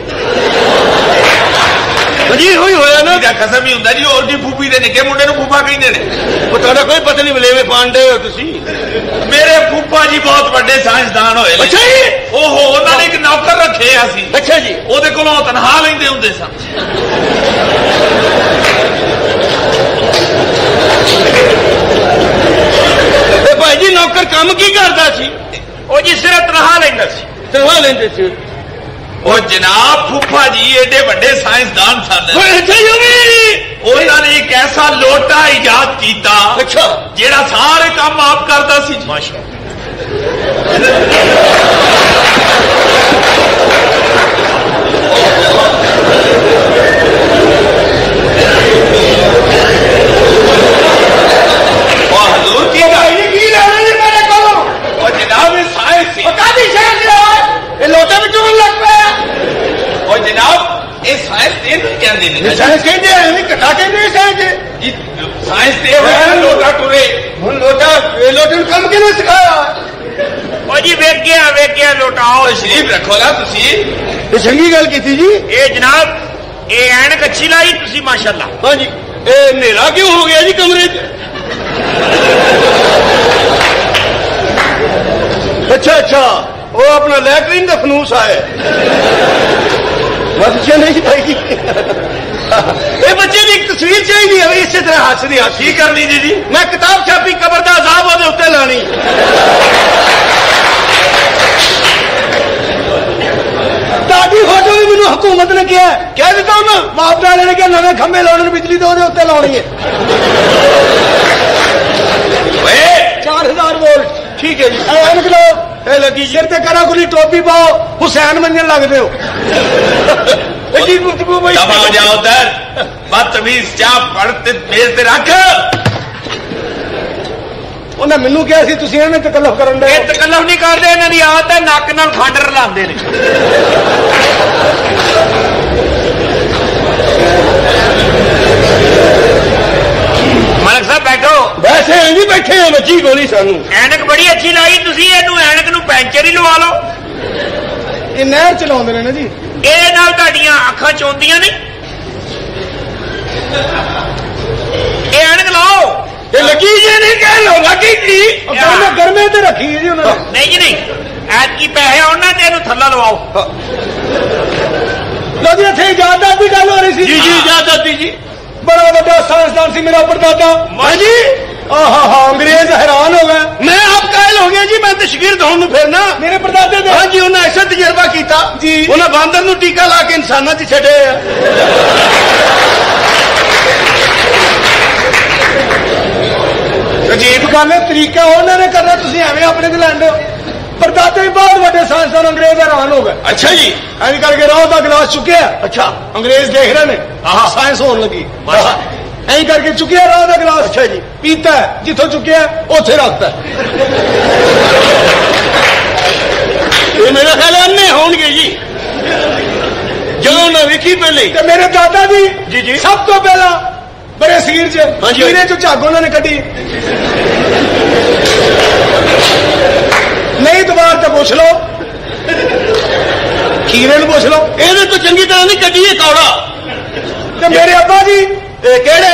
जी हुई होया ना खसम ही होंगे जी और जी फूफी के निके मुंडे फूफा कहते हैं तुहाडा कोई पता नहीं वलेवे पांडे हो तुसी मेरे फूफा जी बहुत बड़े साइंसदान होए अच्छा जी ओहो उन्होंने एक नौकर रखे असी अच्छा जी ओदे कोलों तनख्वाह लेंदे हुंदे सन भाई जी नौकर काम की करता सी ओ जी सिर्फ तनख्वाह लेंदा सी तनख्वाह लेंदे सी ओ जनाब फूफा जी एडे बड़े साइंसदान सन उन्होंने एक ऐसा लोटा इजाद किया अच्छा जेड़ा सारे काम आप करता सी माशा हजूर की मेरे को जनाब साइंस लोटे में चुन लग पाया और जनाब ये साइंस कहते हैं साइंस कहते हैं कथा कहते हैं साइंस साइंस लोटा टुरे हूं लोटा लोटे कम कि सिखाया और जी वेख गया वेख गया लोटा आओ शरीफ रखो ना तुसी ये चंगी गल की थी जी ये जनाब ये ऐनक अच्छी लाई तुसी माशाल्लाह हाँ जी ये नेरा क्यों हो गया जी कमरे च अच्छा अच्छा वो अपना लैटरिन का फनूस आए बच्चे नहीं भाई ये बच्चे की एक तस्वीर चाहिए है इसी तरह हासिल हासिल करनी जी जी मैं किताब छापी कबर का अजाब वो उत्ते लानी ताड़ी फोटो भी मैंने हुकूमत ने किया कह दिता हूं ना बाप डाले ने क्या नवे खंबे लाने बिजली तो उत्ते लानी है चार हजार वोल्ट ठीक है जी ऐनक लो लगी सिर ते करा खुली टोपी पाओ हुसैन मंजन लगते हो जाओ उधर बदतमीज चाप पढ़ते मेज रख उन्हें मैनू क्या सी तुसीं इन्हें तकल्लुफ करन दे तकल्लुफ नहीं करते इन्हां दी आदत है नक नाल खंड रलांदे ने मलिक साहब बैठो वैसे जी बैठे हैं बच्ची गोली सानू ऐनक बड़ी अच्छी लाई तुसी इहनू ऐनक नू पैंचर ही लवा लो ये नहर चलाउंदे ने ना जी ਇਹਦੇ ਨਾਲ ਤੁਹਾਡੀਆਂ ਅੱਖਾਂ ਚੋਂਦੀਆਂ ਨਹੀਂ ਇਹ ਐਨਕ ਲਾਓ ये लगी जी नहीं कह लो लगी जी गर्मे ते रखी जी उन्होंने नहीं जी नहीं ऐत की पैसे ਉਹਨਾਂ ਤੇ ਇਹਨੂੰ ਥੱਲਾ ਲਵਾਓ लो जी इत्थे इजाजत की गल हो रही सी जी जी इजाजत दी जी बड़ा बड़ा साइंसदान सी मेरा परदादा हाँ जी हाँ हाँ अंग्रेज हैरान हो गए मैं आप कायल हो गया जी मैं तो शगिर्द होने फिरना मेरे परदादे हाँ जी उन्हें ऐसा तजर्बा किया जी उन्हें बांदर नूं टीका ला के इंसानां च छड्डे अजीब गल है, तरीका उन्होंने करना, तुम एवं अपने ते लैंदे हो। परदादे भी बहुत बड़े साइंसदान अंग्रेज हैरान हो गए। अच्छा जी, एवं करके राह का गिलास चुकया। अच्छा, अंग्रेज देख रहे ने, साइंस होने लगी। एवं करके चुकया राह का गिलास। अच्छा जी, पीता है, जिथों चुकया उथे रखता है। ये मेरा ख्याल है अन्ने होंगे जी, जो ना वेखी पहले। मेरे दादा जी जी जी सब तो पहला बड़े सीर च खीरे चो झग उन्होंने कटी। नहीं दोबारा तो पूछ लो, खीरे पूछ लो। ये तो चंगी तरह नहीं कटी है कौड़ा। तो मेरे अब्बा जी केड़े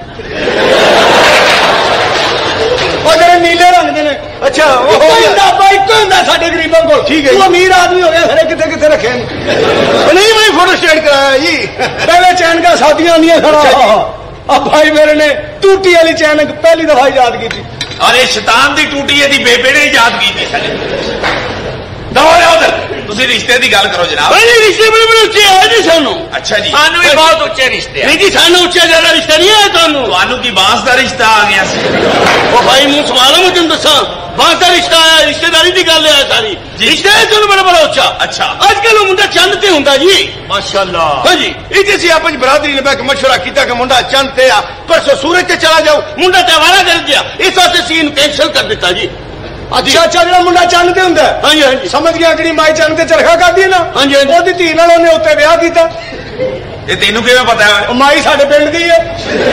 जरा नीले रंग के ने। अच्छा, अब्बा एक साडे गरीबों को। ठीक है, अमीर आदमी हो गया, खरे कितने कितने रखे नहीं, मैं फोटो स्टेट कराया जी। पहले चैन का शादियां नहीं खड़ा। अब भाई मेरे ने टूटी वाली चैन पहली दफा याद की थी। और ये शैतान दी टूटी है दी बेबे ने याद की थी। दौड़ उधर, तुसी रिश्ते की गल करो जनाब। रिश्ते बड़े बड़े उच्चे है जी सानू। अच्छा जी, सानू भी बहुत उच्चे रिश्ते। नहीं जी, सानू उच्चा ज्यादा रिश्ता नहीं है। थानू थानू की बांस का रिश्ता आ गया। वो भाई मुंह संभालो, मैं तुम दसा बांस का रिश्ता आया, रिश्तेदारी की गल है सारी। रिश्ता है तुम बड़ा बड़ा उच्चा। अच्छा, अजकल वो मुंडा चंद ते हुंदा जी। माशाअल्लाह। हाँ जी, इतने सी आपस बरादरी ने बैठ मशवरा किया कि मुंडा चंद ते आ, परसों सूरज ते चला जाओ, मुंडा ते वारा कर दिया। इस वास्ते सीन कैंसिल कर दिता जी। अच्छा अच्छा, जो मुंडा चंद ते हुंदा है। हाँ जी हाँ जी, समझ गया, जी माई चंद ते चरखा करदी है ना। हाँ जी, ओदी धी नाल ओने उत्ते विआह कीता। ये तेनू किवें पता है? माई साडे पिंड दी है।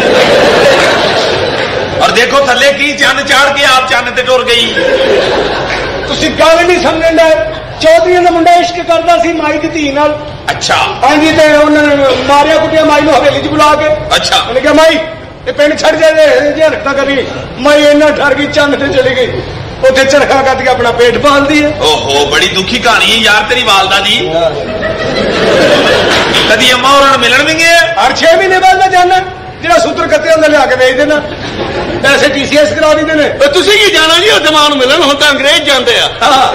और देखो थल्ले की चंद चाड़ के आप चंद ते टुर गई। तुसी गल नहीं समझण दे। चौधरी का मुंडा इश्क करता सी माई की धी नाल। अच्छा, हाँ जी, ते उन्होंने मारिया कुटिया माई को हवेली च बुला के। अच्छा, उन्हें कहा माई ये पिंड छड़ जाए, हरकत करी। माई इन्ना ठर गई, चंद ते चली गई, उसे चरखा कट के अपना पेट पाल दी है। ओहो, बड़ी दुखी कहानी है यार तेरी वालदा दी। कदी अम्मा और मिलन भी गए? हर छह महीने बाद मैं जाना, जो सूत्र कत्ते होंगे लिया के बेच देना, पैसे टी सी एस करा देते हैं। तुसी की जाना जी उस मां मिलन, हम तो अंग्रेज जाते हैं।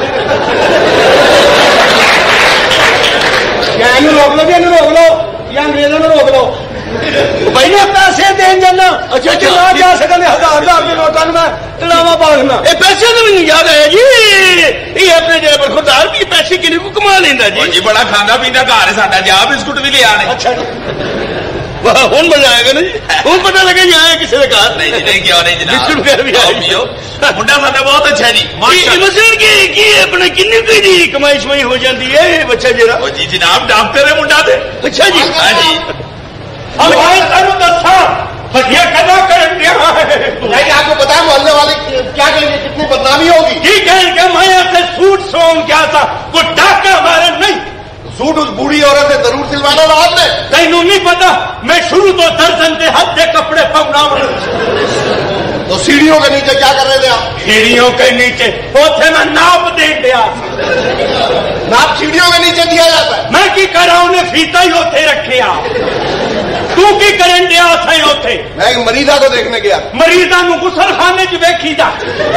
या इन्हू रोक लो, जी इन्हू रोक लो, या अंग्रेजों को रोक लो। भाई ने पैसे देन जाना। अच्छा अच्छा, ना जा सकते हजार हजार के नोटा में तड़ावा पागना। ये पैसे तो मैंने याद आया जी, ये अपने जेब पर खुदार भी पैसे किन्ने को कमा लेंदा जी। जी बड़ा खांदा पींदा घर है साडा, जा बिस्कुट भी ले आने। अच्छा जी, वाह हुन मजा आएगा ना जी, हुन पता लगे जी आए किसी ने कहा। नहीं जी नहीं, क्यों नहीं जनाब, बिस्कुट भी आए। मुंडा साडा बहुत अच्छा जी, माशाअल्लाह। मसलन की की अपने किन्ने की जी कमाई शमाई हो जाती है बच्चा जरा। ओ जी जनाब, डॉक्टर है मुंडा ते। अच्छा जी, हाँ जी। अब भाई तेनू दसा फटिया कदा कर दिया है। नहीं, आपको पता है मोहल्ले वाले क्या कहेंगे, कितनी बदनामी होगी। ठीक है कि मैं ऐसे सूट सोम क्या था, वो डाका मारे नहीं। सूट उस बूढ़ी औरत से जरूर सिलवाना था आपने। तेनू नहीं पता, मैं शुरू तो दर्जन के हद के कपड़े पकड़ा। तो सीढ़ियों के नीचे क्या कर रहे थे आप? सीढ़ियों के नीचे उसे मैं नाप दे दिया। नाप सीढ़ियों के नीचे दिया जाता है। मैं की करा, उन्हें फीता ही होते रखे। तू की करें दिया थे उथे? मैं एक मरीजा को देखने गया। मरीजा नू गुसल खाने च वेखी जा।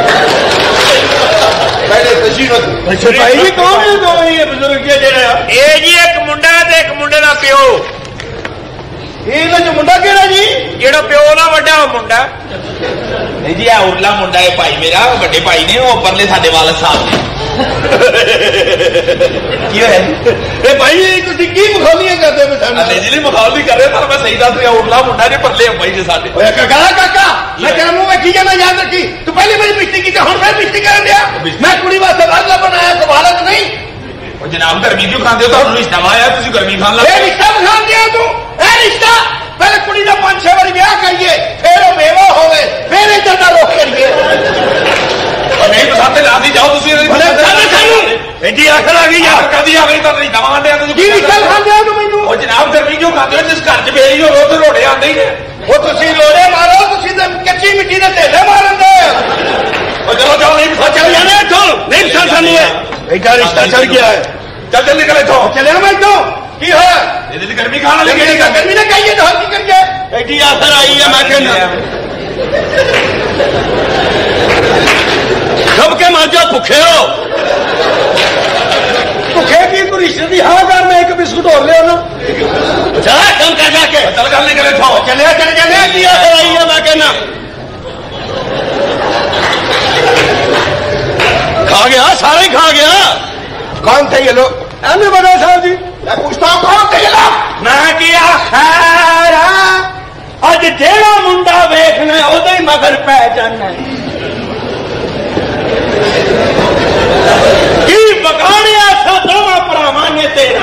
पहले तशीफ भाई जी कौन है दो ये बुजुर्ग के जरा? ये जी एक मुंडा ते एक मुंडे दा प्यो। ये जो मुंडा केड़ा जी? जेड़ा प्यो ना वड्डा मुंडा। नहीं जी, आ उरला मुंडा है भाई मेरा, बड़े भाई ने, वो परले साडे वाले साहब ने। क्यों है भाई तुम की मुखालियां करते पे सामने? नहीं जी, मुखाल नहीं कर रहे, पर मैं सही दस रहा। उरला मुंडा ने परले भाई ने साडे। काका काका मैं तेरे मुंह में चीजें ना याद रखी। तू पहले मेरी बिस्ती की, हम मैं बिस्ती कर दिया। मैं कुड़ी वास्ते वाला बनाया को भारत नहीं। और जनाब गर्मी क्यों खाते हो? तो रिश्ता आया, तुम गर्मी खान लगे। रिश्ता खान दिया तू, ए रिश्ता पहले कुड़ी का पांच छह बार ब्याह करिए, फिर वो बेवा होवे, फिर इधर का रोक करिए। नहीं पसंद लादी जाओ तुम। एडी आखिर आ गई यार, कभी आ गई तो रिश्ता मांडे की रिश्ता खान दिया तू मैनू? और जनाब गर्मी क्यों खाते हो? जिस घर च बेरी हो तो रोड़े आते ही ने। वो तुसी लोड़े मारो, तुसी तो कच्ची मिट्टी के ढेले मारन दे। और चलो जाओ, नहीं चल जाने तो नहीं पसंद नहीं है। बेटा रिश्ता चल गया है, चल जल्दी करे तो। चले मैं तो की है ये गर्मी खाना लगे। गर्मी ने कहिए तो हल्की करिए। एडी आखिर आई है। मैं कहना सब के मर जाओ, भुखे हो। भुखे की तू रिश्ते की हाँ कर, मैं एक बिस्कुट और ले आना। चला कम कर जाके, चल गल नहीं करे तो। चले चले चले। एडी आखिर आई है। मैं कहना गया, सारा ही खा गया। कौन थे ये लोग? एम बड़ा साहब जी। मैं पूछता हूँ कौन थे ये लोग? मैं किया खैर अज जेड़ा मुंडा वेखना ओदे ही मगर पै जाना की बगाड़िया सा दोवां भरावां ने तेरा।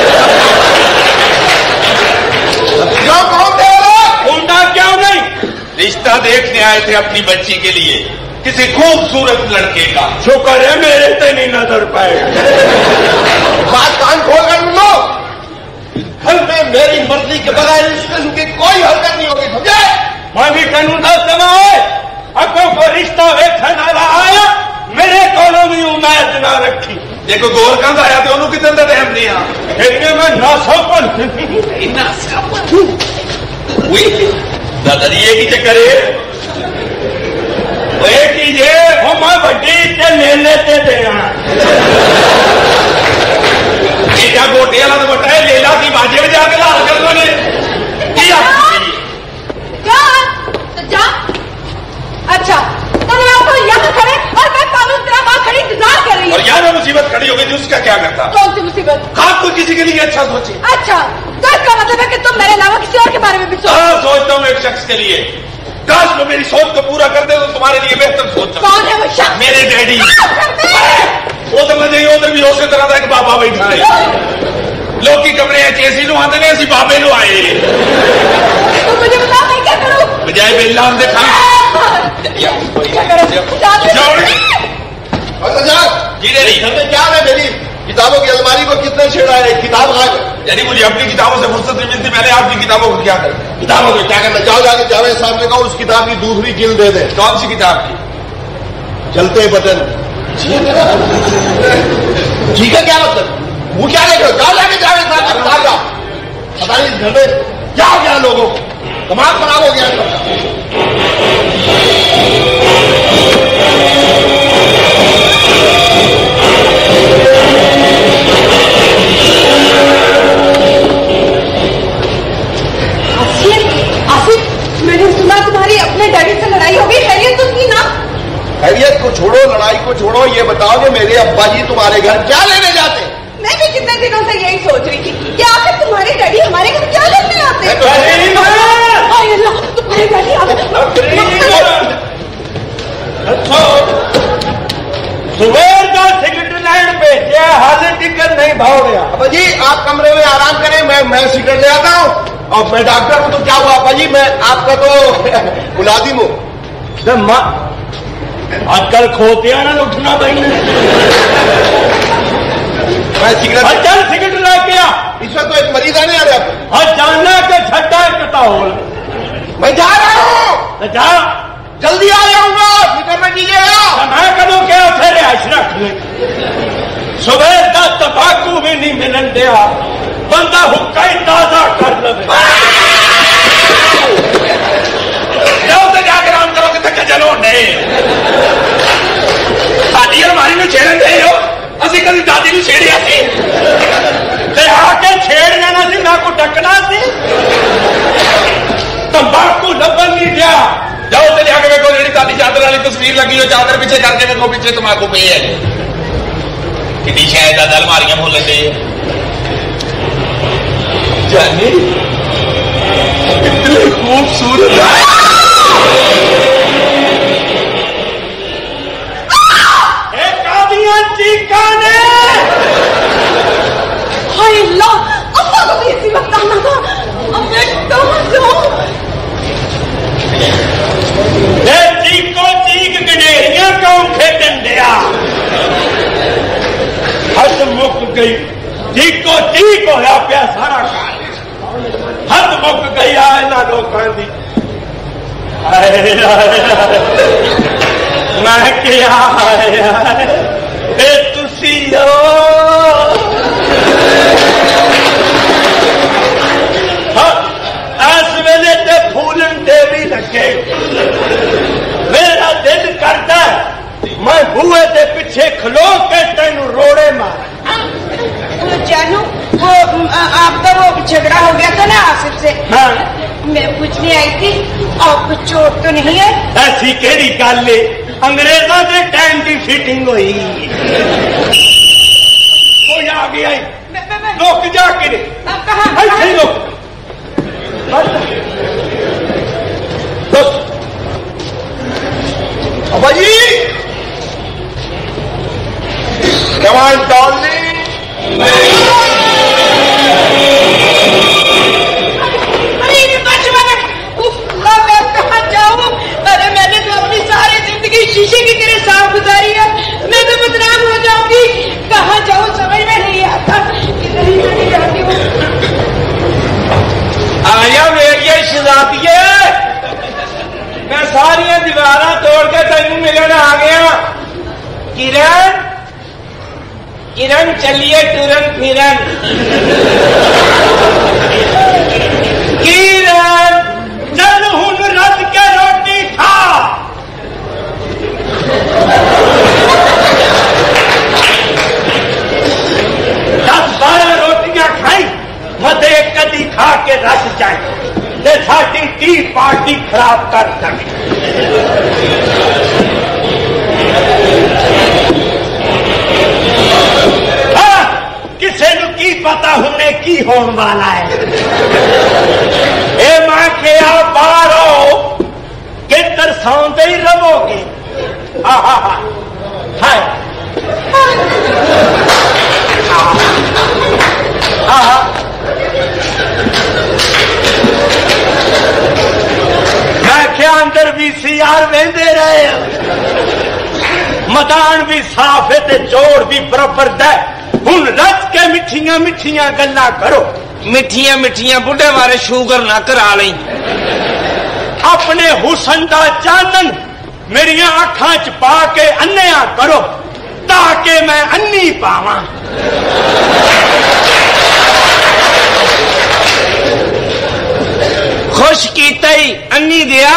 क्यों कौन थे ये लोग? मुंडा क्यों नहीं? रिश्ता देखने आए थे अपनी बच्ची के लिए किसी खूबसूरत लड़के का। शुक्र है मेरे से नहीं नजर पाए। बात कान खोल कर लो। घर में मेरी मर्जी के बगैर इस किस्म की कोई हरकत नहीं होगी, समझे? मैं भी कानून का समय अगों को रिश्ता वेखन वाला आया मेरे को भी उम्मीद ना रखी। देखो गोर कंध आया तो उन्होंने कितने देर हम नहीं आ फिर मैं नासोपन दादाजी ये की चक्कर है कीजिए वो मैं बड्डी ते ले लेते देना क्या गोटे वाला तो बटा है लेला की बाजे में जाके लाल कर दो ने क्या जा अच्छा तुम आपको यहाँ खड़े और मैं कानून तेरा वहां खड़ी इंतजार कर रही हूँ। और यहाँ में मुसीबत खड़ी हो गई थी उसका क्या करता? कौन सी मुसीबत? आप तो किसी के लिए अच्छा सोचे। अच्छा तो इसका मतलब है कि तुम मेरे अलावा किसी और के बारे में भी सोचो? हाँ सोचता हूँ एक शख्स के लिए। काश मैं मेरी सोच को पूरा कर दे तो तुम्हारे लिए बेहतर सोच। कौन है वो शख्स? मेरे डैडी। वो तो मुझे उधर भी उसी तरह था कि बाबा बैठा है लोग की कमरे ऐसी लो आते नहीं ऐसी बाबे लो आए। तो मुझे बताओ मैं क्या करूँ? बजाय बेल्ला हम देखा जी डैडी घर में क्या है? मेरी किताबों की अलमारी को कितने छेड़ा है? किताब आ गई। यानी मुझे अपनी किताबों से फुर्सत नहीं मिलती, मैंने आपकी किताबों को क्या कर किताबों को क्या करना? जाओ जाके जावेद साहब ने कहा उस किताब की दूसरी जिल्द दे दे। कौन सी किताब की? चलते बटन। ठीक है क्या मतलब? वो क्या देख रहे हो? जाओ जाके जावेद साहब की किताब लाओ। पता नहीं इस घर में क्या हो गया लोगों को, दिमाग खराब हो गया। मैंने सुना तुम्हारी अपने डैडी से लड़ाई हो गई, खैरियत तो थी ना? खैरियत को छोड़ो, लड़ाई को छोड़ो, ये बताओ कि मेरे अब्बा जी तुम्हारे घर क्या लेने जाते? मैं भी कितने दिनों से यही सोच रही थी कि आखिर तुम्हारे डैडी हमारे घर क्या लेने आते हैं? तुम्हारे डैडी सुबह का सिगरेट लैंड पे हाल टिकट नहीं भाव गया। अब्बा जी आप कमरे में आराम करें, मैं मैं सिगरेट ले आता हूँ। और मैं डॉक्टर हूँ तो क्या हुआ अब्बा जी? मैं आपका तो मुलाजिम हूँ। आजकल खोतिया ना उठना भाई मैं सिगरेट चल सिगरेट ला के आ। इसमें तो एक मरीज आने आ रहा है। हाँ जानना के छट्टा कटा हो मैं जा रहा हूँ, जा जल्दी आ जाऊंगा, फिक्र में कीजिएगा। मैं कदों क्या उठे रिहाइश रख ले। सुबह का तबाकू भी नहीं मिलन दिया, बंदा हुक्का ही ताजा कर ले। जाओ तो जाकर आराम करो कि थके चलो नहीं साडी अलमारी में छेड़न दे हो असि कभी दादी को छेड़िया सी ते आके छेड़ जाना सी, मैं को डकना सी। तंबाकू लबन नहीं दिया। जाओ तो जाके देखो जेडी दादी चादर वाली तस्वीर लगी हो चादर पीछे करके देखो पीछे तंबाकू पी है कि शायद दादा अलमारियां भूल दी जानी कितनी खूबसूरत चीका ने हाय अल्लाह, अब्बा को भी इसी वक्त आना था। अब मैं कहाँ जाऊँ? चीको चीक गडेरियां क्यों खेडन दिया? हद मुक गई, चीको चीक होया पिया सारा हद मुक गई आ इन्हां लोकां दी। मैं क्या ए तुसी इस वेले ते फूलन दे भी लगे। मेरा दिल करता मैं बूहे के पीछे खलो के तेन रोड़े मार। जानू वो आपका वो झगड़ा हो गया था ना आसिफ से। हाँ। मैं पूछने आई थी आपको चोट तो नहीं है? ऐसी केड़ी गल है अंग्रेजों के टाइम की फिटिंग हुई कोई आ गया लोग जाके ऐसे लोग भाई कमान डार्लिंग अरे मैंने तो अपनी सारी जिंदगी शीशे की तरह साफ गुजारी है, मैं तो बदनाम हो जाऊंगी। कहाँ जाऊँ समझ में नहीं आता, किधर ही नहीं जाती हूँ। आया मेरी शहजादिये, मैं सारिया दीवारा तोड़ के तेन मिलन आ गया। किरण किरण चलिए टूरन फिरन। किरण चल हुन रज के रोटी खा। दस बारह रोटियां खाई मत एक कदी खा के रस जाए ते साडी टी पार्टी खराब कर सके। हाँ, किसे नु की पता हुने की होने वाला है। ए मां के आ बाहर आओ कि तरसाते ही रहोगे। हा हा हा हाय हा मैं क्या अंदर भी सीआर वेंदे रहे मैदान भी साफ है ते जोड़ भी बराबर दे। हुन रच के मिठियां मिठियां गल्ला करो। मिठिया मिठिया बुढ़े बारे शुगर ना करा ली। अपने हुसन दा चानन मेरिया अखां च पा के अन्निया करो ताकि मैं अन्नी पावा। खुश कीता ही अन्नी दिया।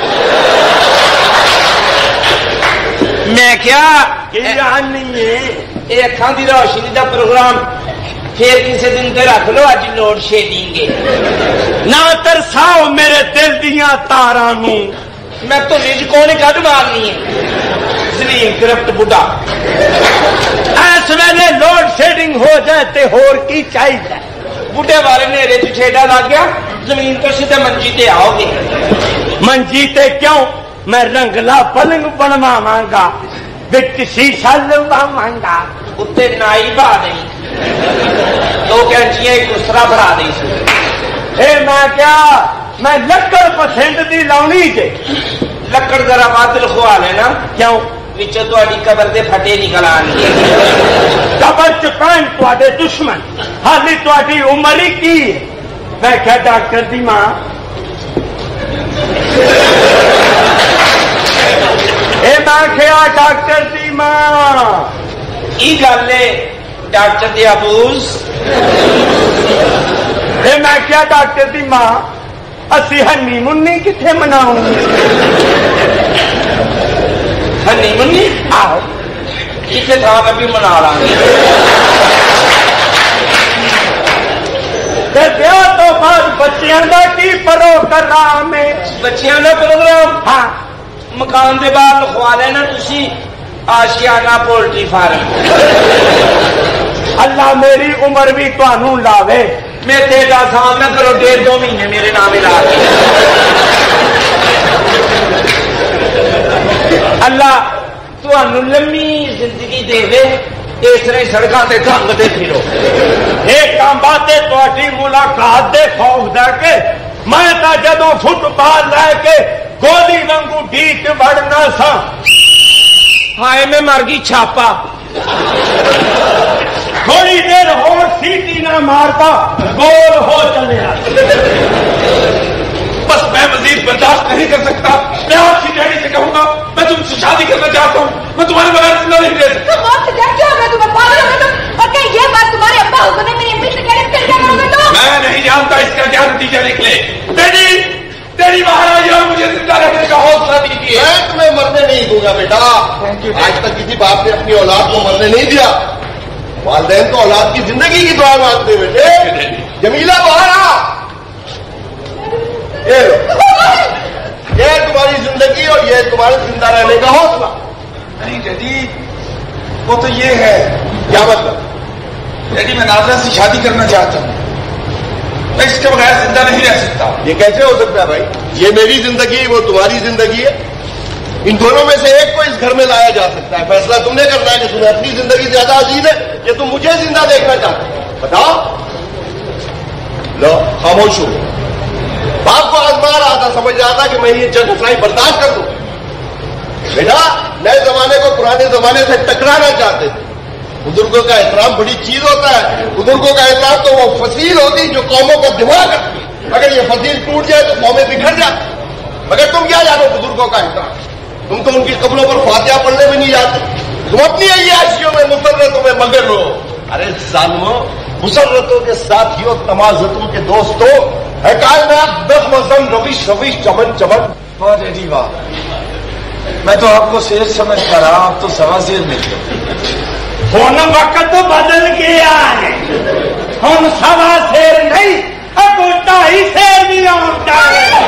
मैं क्या अन्नी ये अखां की रोशनी का प्रोग्राम फिर किसी दिन ते रख लो, अज लोड शेडिंग ना तरसाओ मेरे दिल दिया तारा नू। मैं तो निज को नहीं कद मारनी है जलील गिरफ्त बुढ़ा। इस वेले लोड शेडिंग हो जाए ते होर की चाहिए। बुढ़े वाले नेरे च छेड़ा लग गया, जमीन तो सीधे मंजी ते आओगे। मंजी ते क्यों, मैं रंगला पलंग बनवावांगा, विच शीशा लवावांगा, उत्ते नाई बा नहीं, दो कैंचियां एक दूसरा भरा दी। ए मैं क्या मैं लक्कड़ पसंद दी लाउनी जे। लक्कड़ जरा वध लिखवा लेना, क्यों विचों तुहाडी कबर दे फटे निकल आएंगे। कबर च पैन तुहाडे दुश्मन, हाली तुहाडी उम्र ही की है। मैं क्या डॉक्टर दी मां ए मैं क्या डॉक्टर दी मां की गल है डॉक्टर दी अबूस। ए मैं क्या डॉक्टर दी मां असी हनी मुन्नी किथे मनाऊंगी। हनी मुन्नी आओ किथे था मैं भी मना लांगी। ब्याह तो बाद बच्चियां का की प्रोग्राम है। बच्चियां का प्रोग्राम हाँ मकान के बाहर लिखवा लेना तुसी आशियाना पोल्ट्री फार्म। अल्लाह मेरी उम्र भी तुहानू लावे। मैं तेरा सामना करो, डेढ़ दो महीने मेरे नाम ला। अल्लाह तुहानू लम्मी जिंदगी देवे, इस तरह सड़कों से ढंग से फिरो। एक बातें तुहाडी मुलाकात दे खौफ दे के मैं तो जदों फुटबॉल लैके गोली वांगू ढीच बढ़ना सा। हाय मैं मर गई छापा। थोड़ी देर और सीटी ना मारता गोल हो चलिया। बस मैं मजीद बर्दाश्त नहीं कर सकता। मैं आपकी डैडी से कहूंगा मैं तुमसे शादी करना चाहता हूँ, मैं तुम्हारे बगैर जिंदा नहीं रह सकता। तुम मौत से क्या होगा, तुम्हें पागल होगा तुम। और क्या ये बात तुम्हारे अब्बा को नहीं, मेरी अम्मी से कहने फिर क्या करोगे तुम? मैं नहीं जानता इसका क्या नतीजा निकले। डैडी तेरी महाराज और मुझे जिंदा रहने का हौसला दीजिए। मैं तुम्हें मरने नहीं दूंगा बेटा। आज तक किसी बाप ने अपनी औलाद को मरने नहीं दिया। वालिदैन तो औलाद की जिंदगी की दुआ मांगते बेटे। जमीला बाहर आ। ये लो, ये तुम्हारी जिंदगी और ये तुम्हारे जिंदा रहने का हौसला। नहीं डैडी, वो तो ये है। क्या मतलब? डैडी मैं नाजरा से शादी करना चाहता हूँ, मैं इसके बगैर जिंदा नहीं रह सकता। ये कैसे हो सकता है भाई? ये मेरी जिंदगी, वो तुम्हारी जिंदगी है। इन दोनों में से एक को इस घर में लाया जा सकता है। फैसला तुमने करना है कि तुम्हें अपनी जिंदगी ज्यादा अजीज है या तुम मुझे जिंदा देखना चाहते हो। बताओ। लो खामोश हो। बाप को आजमा रहा था, समझ रहा था कि मैं ये जंग फ्राई बर्दाश्त कर दूं। बेटा, नए जमाने को पुराने जमाने से टकराना चाहते थे। बुजुर्गों का एहतराम बड़ी चीज होता है। बुजुर्गों का एहतराम तो वो फसील होती जो कौमों को दिमाग रखती। अगर ये फसील टूट जाए तो कौमें बिखर जाती। मगर तुम क्या जानो बुजुर्गों का एहतराम? तुम तो उनकी कब्रों पर फातिहा पढ़ने भी नहीं जाते। तुम अपनी अय्याशियों में मुसर्रतों में मगर रहो। अरे जालिमो, मुसर्रतों के साथियों, तमाज़तों के दोस्तों, है कायनात दख मजन रविश रविश चमन चमन। वाह डैडी वाह, मैं तो आपको शेर समझ कर रहा, आप तो सवा शेर निकले। हुन वक्त बदल गया है, हम सवा शेर नहीं, अब ढाई शेर भी आउंदा है।